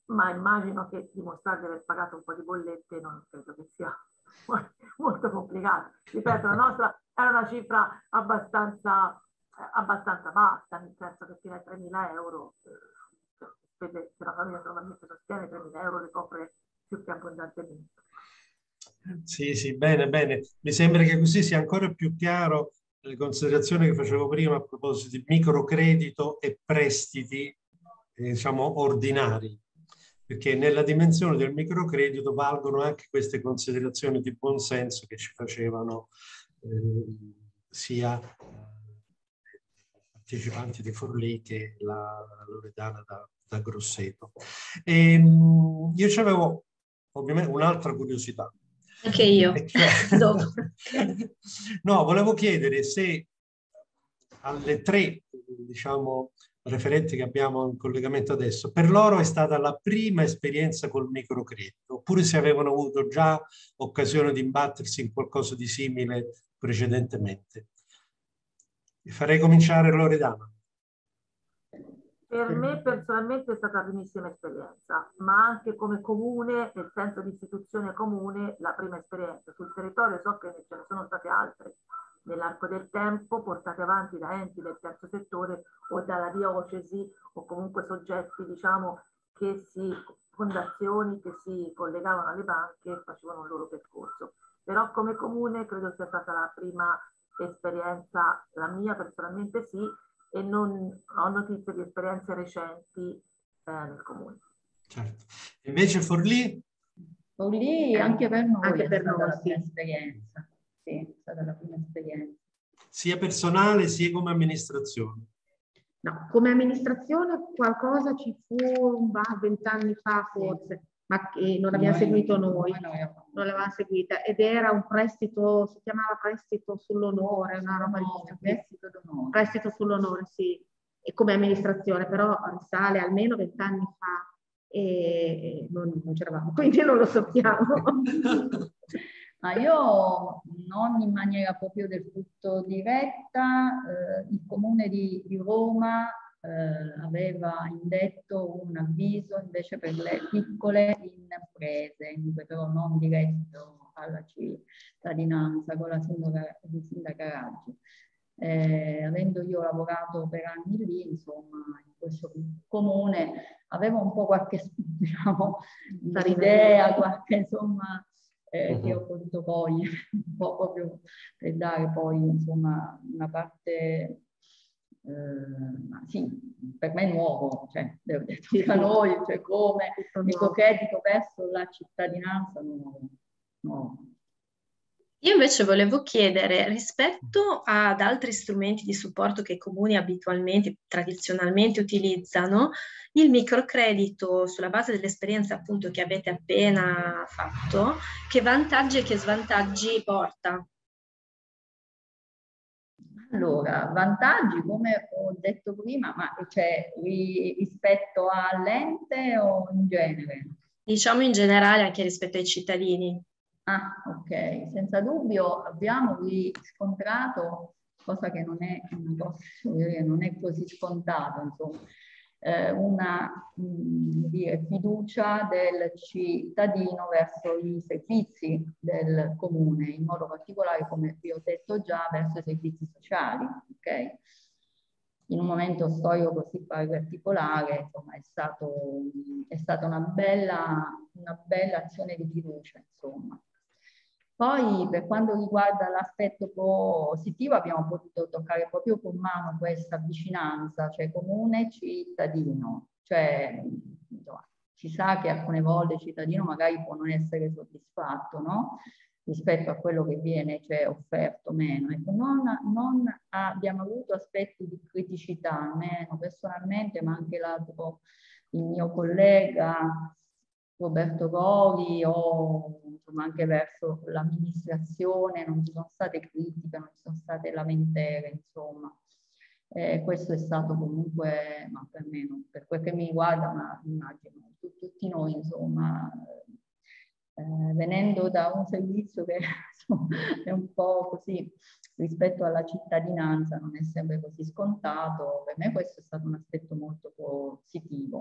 ma immagino che dimostrare di aver pagato un po' di bollette non credo che sia molto complicato. Ripeto, la nostra è una cifra abbastanza, eh, abbastanza bassa, nel senso che fino a tremila euro, eh, se la famiglia normalmente sostiene tremila euro, le copre più che abbondantemente. Sì, sì, bene, bene. Mi sembra che così sia ancora più chiaro le considerazioni che facevo prima a proposito di microcredito e prestiti, eh, diciamo, ordinari, perché nella dimensione del microcredito valgono anche queste considerazioni di buon senso che ci facevano eh, sia i partecipanti di Forlì che la, la Loredana da, da Grosseto. E, io avevo ovviamente un'altra curiosità. Anche io. Cioè, Dopo. no, volevo chiedere se alle tre, diciamo, referenti che abbiamo in collegamento adesso, per loro è stata la prima esperienza col microcredito, oppure se avevano avuto già occasione di imbattersi in qualcosa di simile precedentemente. Vi farei cominciare Loredana. Per me personalmente è stata la primissima esperienza, ma anche come comune, nel senso di istituzione comune, la prima esperienza. Sul territorio so che ce ne sono state altre nell'arco del tempo, portate avanti da enti del terzo settore o dalla diocesi o comunque soggetti, diciamo, che si, fondazioni che si collegavano alle banche e facevano il loro percorso. Però come comune credo sia stata la prima esperienza, la mia personalmente sì, e non ho notizie di esperienze recenti eh, nel comune. Certo. Invece Forlì? Forlì anche per noi Anche è per stata noi, la sì. prima esperienza. Sì, è stata la prima esperienza. Sia personale sia come amministrazione? No, come amministrazione qualcosa ci fu vent'anni fa forse, ma che non l'abbiamo seguito noi, non l'avevamo seguita, ed era un prestito, si chiamava prestito sull'onore, una roba di questo prestito d'onore. Prestito sull'onore, sì, e come amministrazione, però risale almeno vent'anni fa e non, non c'eravamo, quindi non lo sappiamo. Ma io non in maniera proprio del tutto diretta, eh, il comune di, di Roma eh, aveva indetto un avviso invece per le piccole imprese, però non diretto alla cittadinanza con la sindaca, il sindaca Raggi. Eh, avendo io lavorato per anni lì, insomma, in questo comune, avevo un po' qualche, diciamo, idea, qualche, insomma, Eh, uh-huh. che ho potuto cogliere un po' proprio per dare poi insomma una parte eh, ma sì, per me è nuovo, cioè devo detto da noi, cioè come microcredito verso la cittadinanza nuovo. No. Io invece volevo chiedere, rispetto ad altri strumenti di supporto che i comuni abitualmente, tradizionalmente utilizzano, il microcredito, sulla base dell'esperienza appunto che avete appena fatto, che vantaggi e che svantaggi porta? Allora, vantaggi, come ho detto prima, ma cioè rispetto all'ente o in genere? Diciamo in generale anche rispetto ai cittadini. Ah, ok, senza dubbio abbiamo riscontrato, cosa che non è, una cosa, non è così scontata, insomma, eh, una mh, dire, fiducia del cittadino verso i servizi del comune, in modo particolare, come vi ho detto già, verso i servizi sociali, ok? In un momento storico così particolare, insomma, è, stato, è stata una bella, una bella azione di fiducia, insomma. Poi per quanto riguarda l'aspetto positivo abbiamo potuto toccare proprio con mano questa vicinanza, cioè comune-cittadino, cioè insomma, si sa che alcune volte il cittadino magari può non essere soddisfatto, no? Rispetto a quello che viene cioè, offerto meno. Ecco, non, non abbiamo avuto aspetti di criticità, almeno personalmente, ma anche l'altro, il mio collega Roberto Gori o insomma, anche verso l'amministrazione, non ci sono state critiche, non ci sono state lamentele, insomma. Eh, questo è stato comunque, ma per me, non, per quel che mi riguarda, ma immagino tutti noi, insomma, eh, venendo da un servizio che insomma, è un po' così rispetto alla cittadinanza, non è sempre così scontato, per me questo è stato un aspetto molto positivo.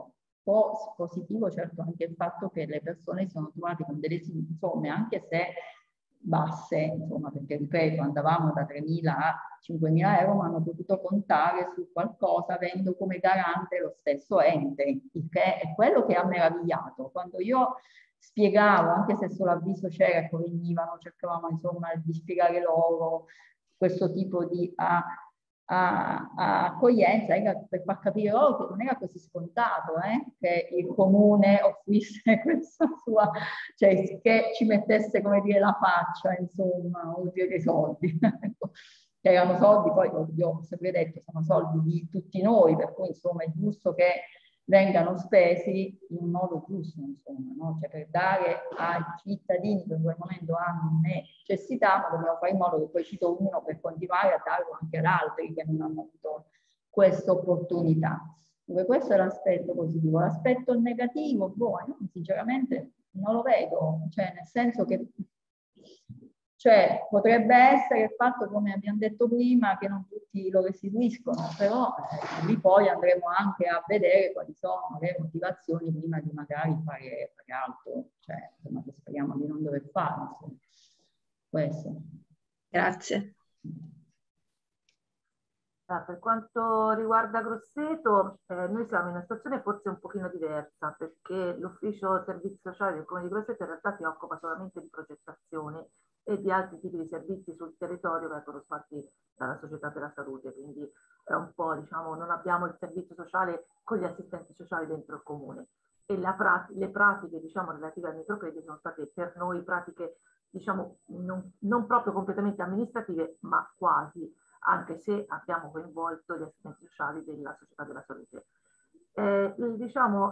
po' positivo certo anche il fatto che le persone si sono trovate con delle somme, anche se basse, insomma, perché ripeto, andavamo da tremila a cinquemila euro, ma hanno potuto contare su qualcosa avendo come garante lo stesso ente, il che è quello che ha meravigliato. Quando io spiegavo, anche se solo avviso c'era, ecco, venivano, cercavamo insomma di spiegare loro questo tipo di a, a, a accoglienza, era per far capire loro che non era così scontato eh, che il comune offrisse questa sua, cioè che ci mettesse, come dire, la faccia, insomma, oltre che i soldi. Che erano soldi, poi ho sempre detto, sono soldi di tutti noi, per cui insomma è giusto che vengano spesi in un modo giusto, insomma, no? Cioè per dare ai cittadini che in quel momento hanno necessità, ma dobbiamo fare in modo che poi ci tornino per continuare a darlo anche ad altri che non hanno avuto questa opportunità. Dunque questo è l'aspetto positivo. L'aspetto negativo, boh, io sinceramente non lo vedo, cioè nel senso che cioè, potrebbe essere il fatto, come abbiamo detto prima, che non tutti lo restituiscono, però eh, lì poi andremo anche a vedere quali sono le motivazioni prima di magari fare, fare altro, cioè, insomma, che speriamo di non dover fare. Insomma. Questo. Grazie. Ah, per quanto riguarda Grosseto, eh, noi siamo in una situazione forse un pochino diversa, perché l'ufficio servizi sociali del Comune di Grosseto in realtà si occupa solamente di progettazione e di altri tipi di servizi sul territorio vengono fatti dalla società della salute, quindi è un po', diciamo, non abbiamo il servizio sociale con gli assistenti sociali dentro il comune e la prat- le pratiche, diciamo, relative al microcredito sono state per noi pratiche, diciamo, non, non proprio completamente amministrative, ma quasi, anche se abbiamo coinvolto gli assistenti sociali della società della salute. Eh, diciamo,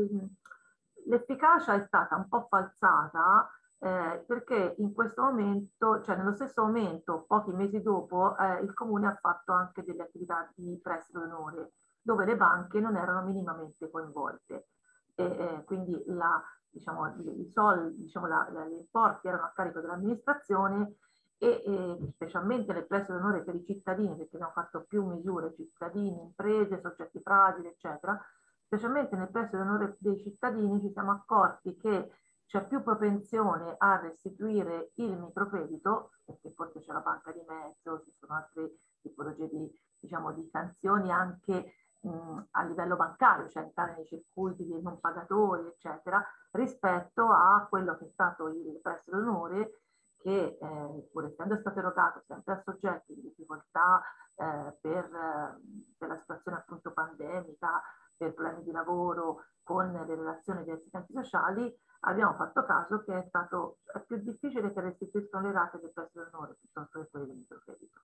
l'efficacia è stata un po' falsata Eh, perché in questo momento, cioè nello stesso momento, pochi mesi dopo, eh, il comune ha fatto anche delle attività di prestito d'onore, dove le banche non erano minimamente coinvolte. E, eh, quindi la, diciamo, i soldi, diciamo, la, la, gli importi erano a carico dell'amministrazione e, e specialmente nel prestito d'onore per i cittadini, perché abbiamo fatto più misure, cittadini, imprese, soggetti fragili, eccetera. Specialmente nel prestito d'onore dei cittadini ci siamo accorti che c'è più propensione a restituire il microcredito, perché forse c'è la banca di mezzo, ci sono altre tipologie di, diciamo, di sanzioni anche mh, a livello bancario, cioè entrare nei circuiti dei non pagatori, eccetera, rispetto a quello che è stato il prestito d'onore che, eh, pur essendo stato erogato sempre a soggetti di difficoltà eh, per, eh, per la situazione appunto pandemica, per problemi di lavoro, con le relazioni degli assistenti sociali, abbiamo fatto caso che è stato è più difficile che restituiscono le rate del prestito d'onore piuttosto che quelle del microcredito.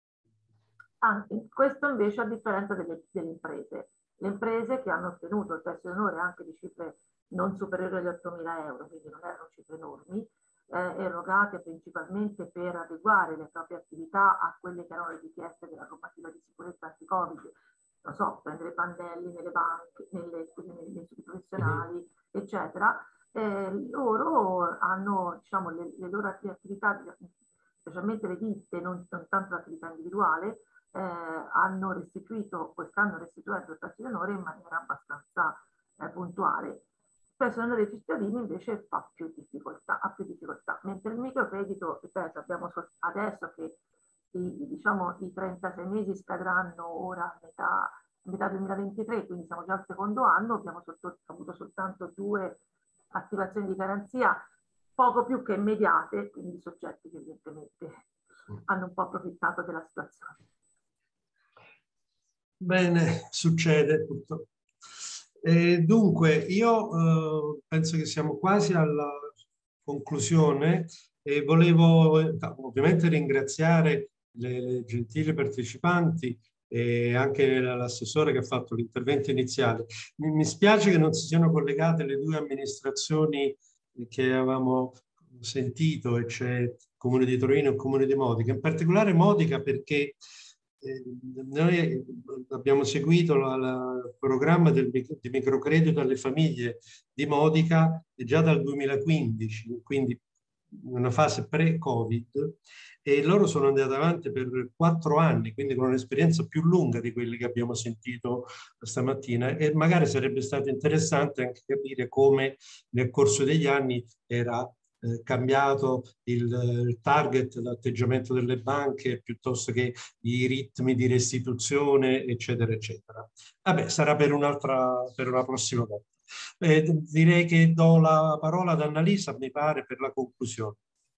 Ah, questo invece a differenza delle, delle imprese. Le imprese che hanno ottenuto il prestito d'onore anche di cifre non superiori agli ottomila euro, quindi non erano cifre enormi, eh, erogate principalmente per adeguare le proprie attività a quelle che erano le richieste della normativa di sicurezza anti-Covid, non so, prendere pannelli nelle banche, nelle, negli istituti professionali, eccetera. Eh, loro hanno, diciamo, le, le loro attività, specialmente le ditte, non, non tanto l'attività individuale, eh, hanno restituito, quest'anno restituito il prestito d'onore in maniera abbastanza eh, puntuale. Il prestito d'onore dei cittadini invece fa più difficoltà, ha più difficoltà, mentre il microcredito, ripeto, abbiamo adesso che i, diciamo, i trentasei mesi scadranno ora a metà, metà duemilaventitré, quindi siamo già al secondo anno, abbiamo sotto, avuto soltanto due attivazioni di garanzia poco più che immediate, quindi soggetti che evidentemente hanno un po' approfittato della situazione. Bene, succede tutto. E dunque, io eh, penso che siamo quasi alla conclusione e volevo ovviamente ringraziare le, le gentili partecipanti e anche l'assessore che ha fatto l'intervento iniziale. Mi, mi spiace che non si siano collegate le due amministrazioni che avevamo sentito, e cioè il Comune di Torino e il Comune di Modica, in particolare Modica perché eh, noi abbiamo seguito la, la, il programma del, di microcredito alle famiglie di Modica già dal duemilaquindici, quindi in una fase pre-Covid, e loro sono andati avanti per quattro anni, quindi con un'esperienza più lunga di quelli che abbiamo sentito stamattina, e magari sarebbe stato interessante anche capire come nel corso degli anni era eh, cambiato il, il target, l'atteggiamento delle banche piuttosto che i ritmi di restituzione, eccetera, eccetera. Vabbè, sarà per un'altra, per una prossima volta. Eh, direi che do la parola ad Annalisa, mi pare, per la conclusione.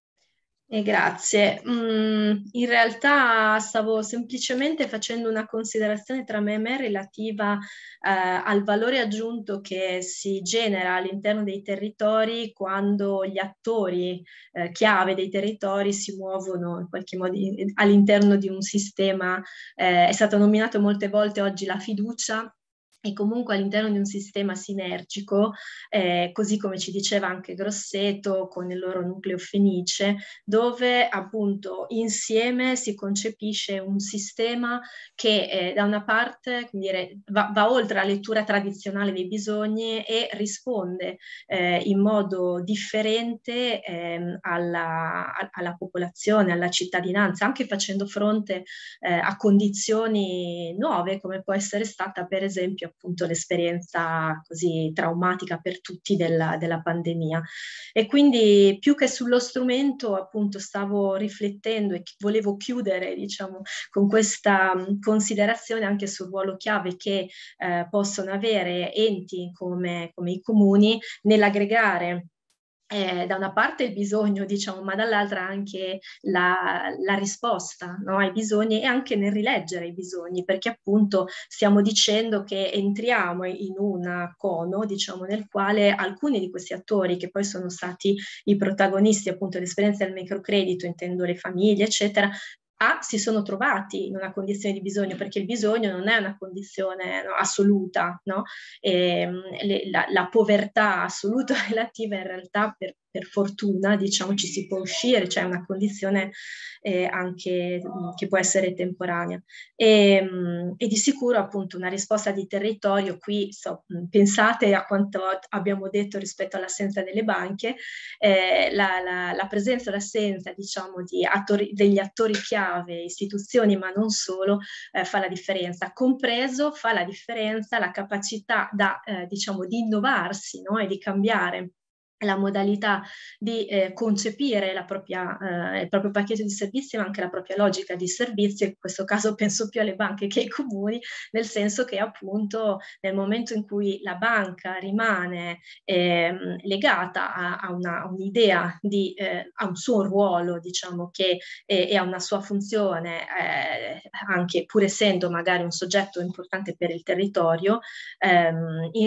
Eh, grazie. Mm, in realtà stavo semplicemente facendo una considerazione tra me e me relativa eh, al valore aggiunto che si genera all'interno dei territori quando gli attori eh, chiave dei territori si muovono in qualche modo all'interno di un sistema. Eh, è stato nominato molte volte oggi la fiducia, e comunque all'interno di un sistema sinergico, eh, così come ci diceva anche Grosseto con il loro nucleo fenice, dove appunto insieme si concepisce un sistema che eh, da una parte, come dire, va, va oltre la lettura tradizionale dei bisogni e risponde eh, in modo differente eh, alla, alla popolazione, alla cittadinanza, anche facendo fronte eh, a condizioni nuove, come può essere stata per esempio appunto l'esperienza così traumatica per tutti della, della pandemia. E quindi più che sullo strumento appunto stavo riflettendo e volevo chiudere diciamo con questa considerazione anche sul ruolo chiave che eh, possono avere enti come, come i comuni nell'aggregare Eh, da una parte il bisogno, diciamo, ma dall'altra anche la, la risposta, no, ai bisogni, e anche nel rileggere i bisogni, perché appunto stiamo dicendo che entriamo in un cono, diciamo, nel quale alcuni di questi attori, che poi sono stati i protagonisti appunto dell'esperienza del microcredito, intendo le famiglie, eccetera, A, si sono trovati in una condizione di bisogno, perché il bisogno non è una condizione no, assoluta, no? E, le, la, la povertà assoluta relativa in realtà per, per fortuna diciamo ci si può uscire, cioè una condizione eh, anche mh, che può essere temporanea e, mh, e di sicuro appunto una risposta di territorio qui so, mh, pensate a quanto abbiamo detto rispetto all'assenza delle banche, eh, la, la, la presenza e l'assenza diciamo di attori, degli attori chiave, istituzioni ma non solo, eh, fa la differenza, compreso fa la differenza la capacità da eh, diciamo di innovarsi, no? E di cambiare la modalità di eh, concepire la propria, eh, il proprio pacchetto di servizi, ma anche la propria logica di servizio. In questo caso penso più alle banche che ai comuni, nel senso che appunto nel momento in cui la banca rimane eh, legata a, a, una, a un'idea, di, eh, a un suo ruolo, diciamo, che eh, e a una sua funzione, eh, anche pur essendo magari un soggetto importante per il territorio, ehm, in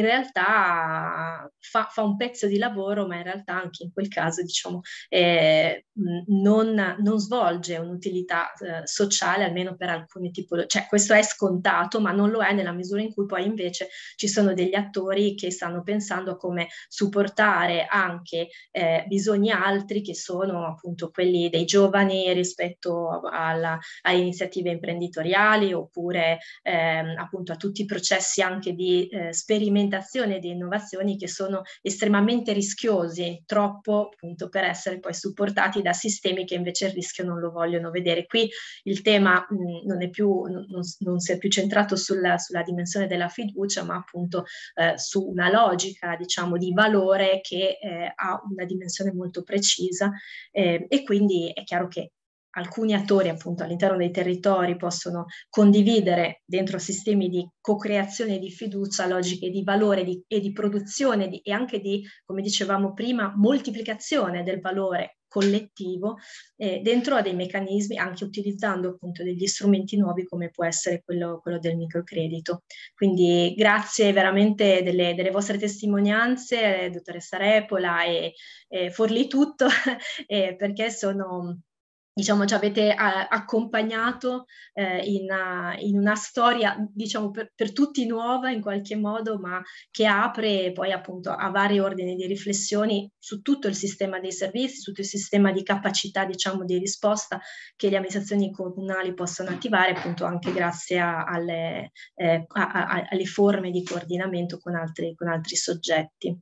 realtà fa, fa un pezzo di lavoro, ma in realtà anche in quel caso diciamo eh, non, non svolge un'utilità eh, sociale, almeno per alcune tipologie, cioè questo è scontato, ma non lo è nella misura in cui poi invece ci sono degli attori che stanno pensando a come supportare anche eh, bisogni altri, che sono appunto quelli dei giovani rispetto alla, alle iniziative imprenditoriali, oppure ehm, appunto a tutti i processi anche di eh, sperimentazione e di innovazioni che sono estremamente rischiosi, troppo appunto per essere poi supportati da sistemi che invece il rischio non lo vogliono vedere. Qui il tema mh, non è più, non, non si è più centrato sulla, sulla dimensione della fiducia, ma appunto eh, su una logica diciamo di valore che eh, ha una dimensione molto precisa eh, e quindi è chiaro che alcuni attori appunto all'interno dei territori possono condividere dentro sistemi di co-creazione di fiducia logiche di valore di, e di produzione di, e anche di, come dicevamo prima, moltiplicazione del valore collettivo eh, dentro a dei meccanismi, anche utilizzando appunto degli strumenti nuovi come può essere quello, quello del microcredito. Quindi grazie veramente delle, delle vostre testimonianze, dottoressa Repola e, e Forlì tutto, eh, perché sono... diciamo ci avete eh, accompagnato eh, in, uh, in una storia diciamo per, per tutti nuova in qualche modo, ma che apre poi appunto a vari ordini di riflessioni su tutto il sistema dei servizi, su tutto il sistema di capacità diciamo di risposta che le amministrazioni comunali possono attivare appunto anche grazie a, alle, eh, a, a, alle forme di coordinamento con altri, con altri soggetti.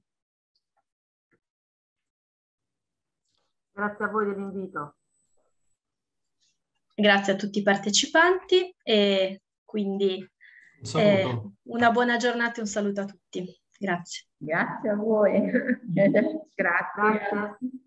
Grazie a voi dell'invito. Grazie a tutti i partecipanti e quindi Un eh, una buona giornata e un saluto a tutti. Grazie. Grazie a voi. Grazie. Grazie.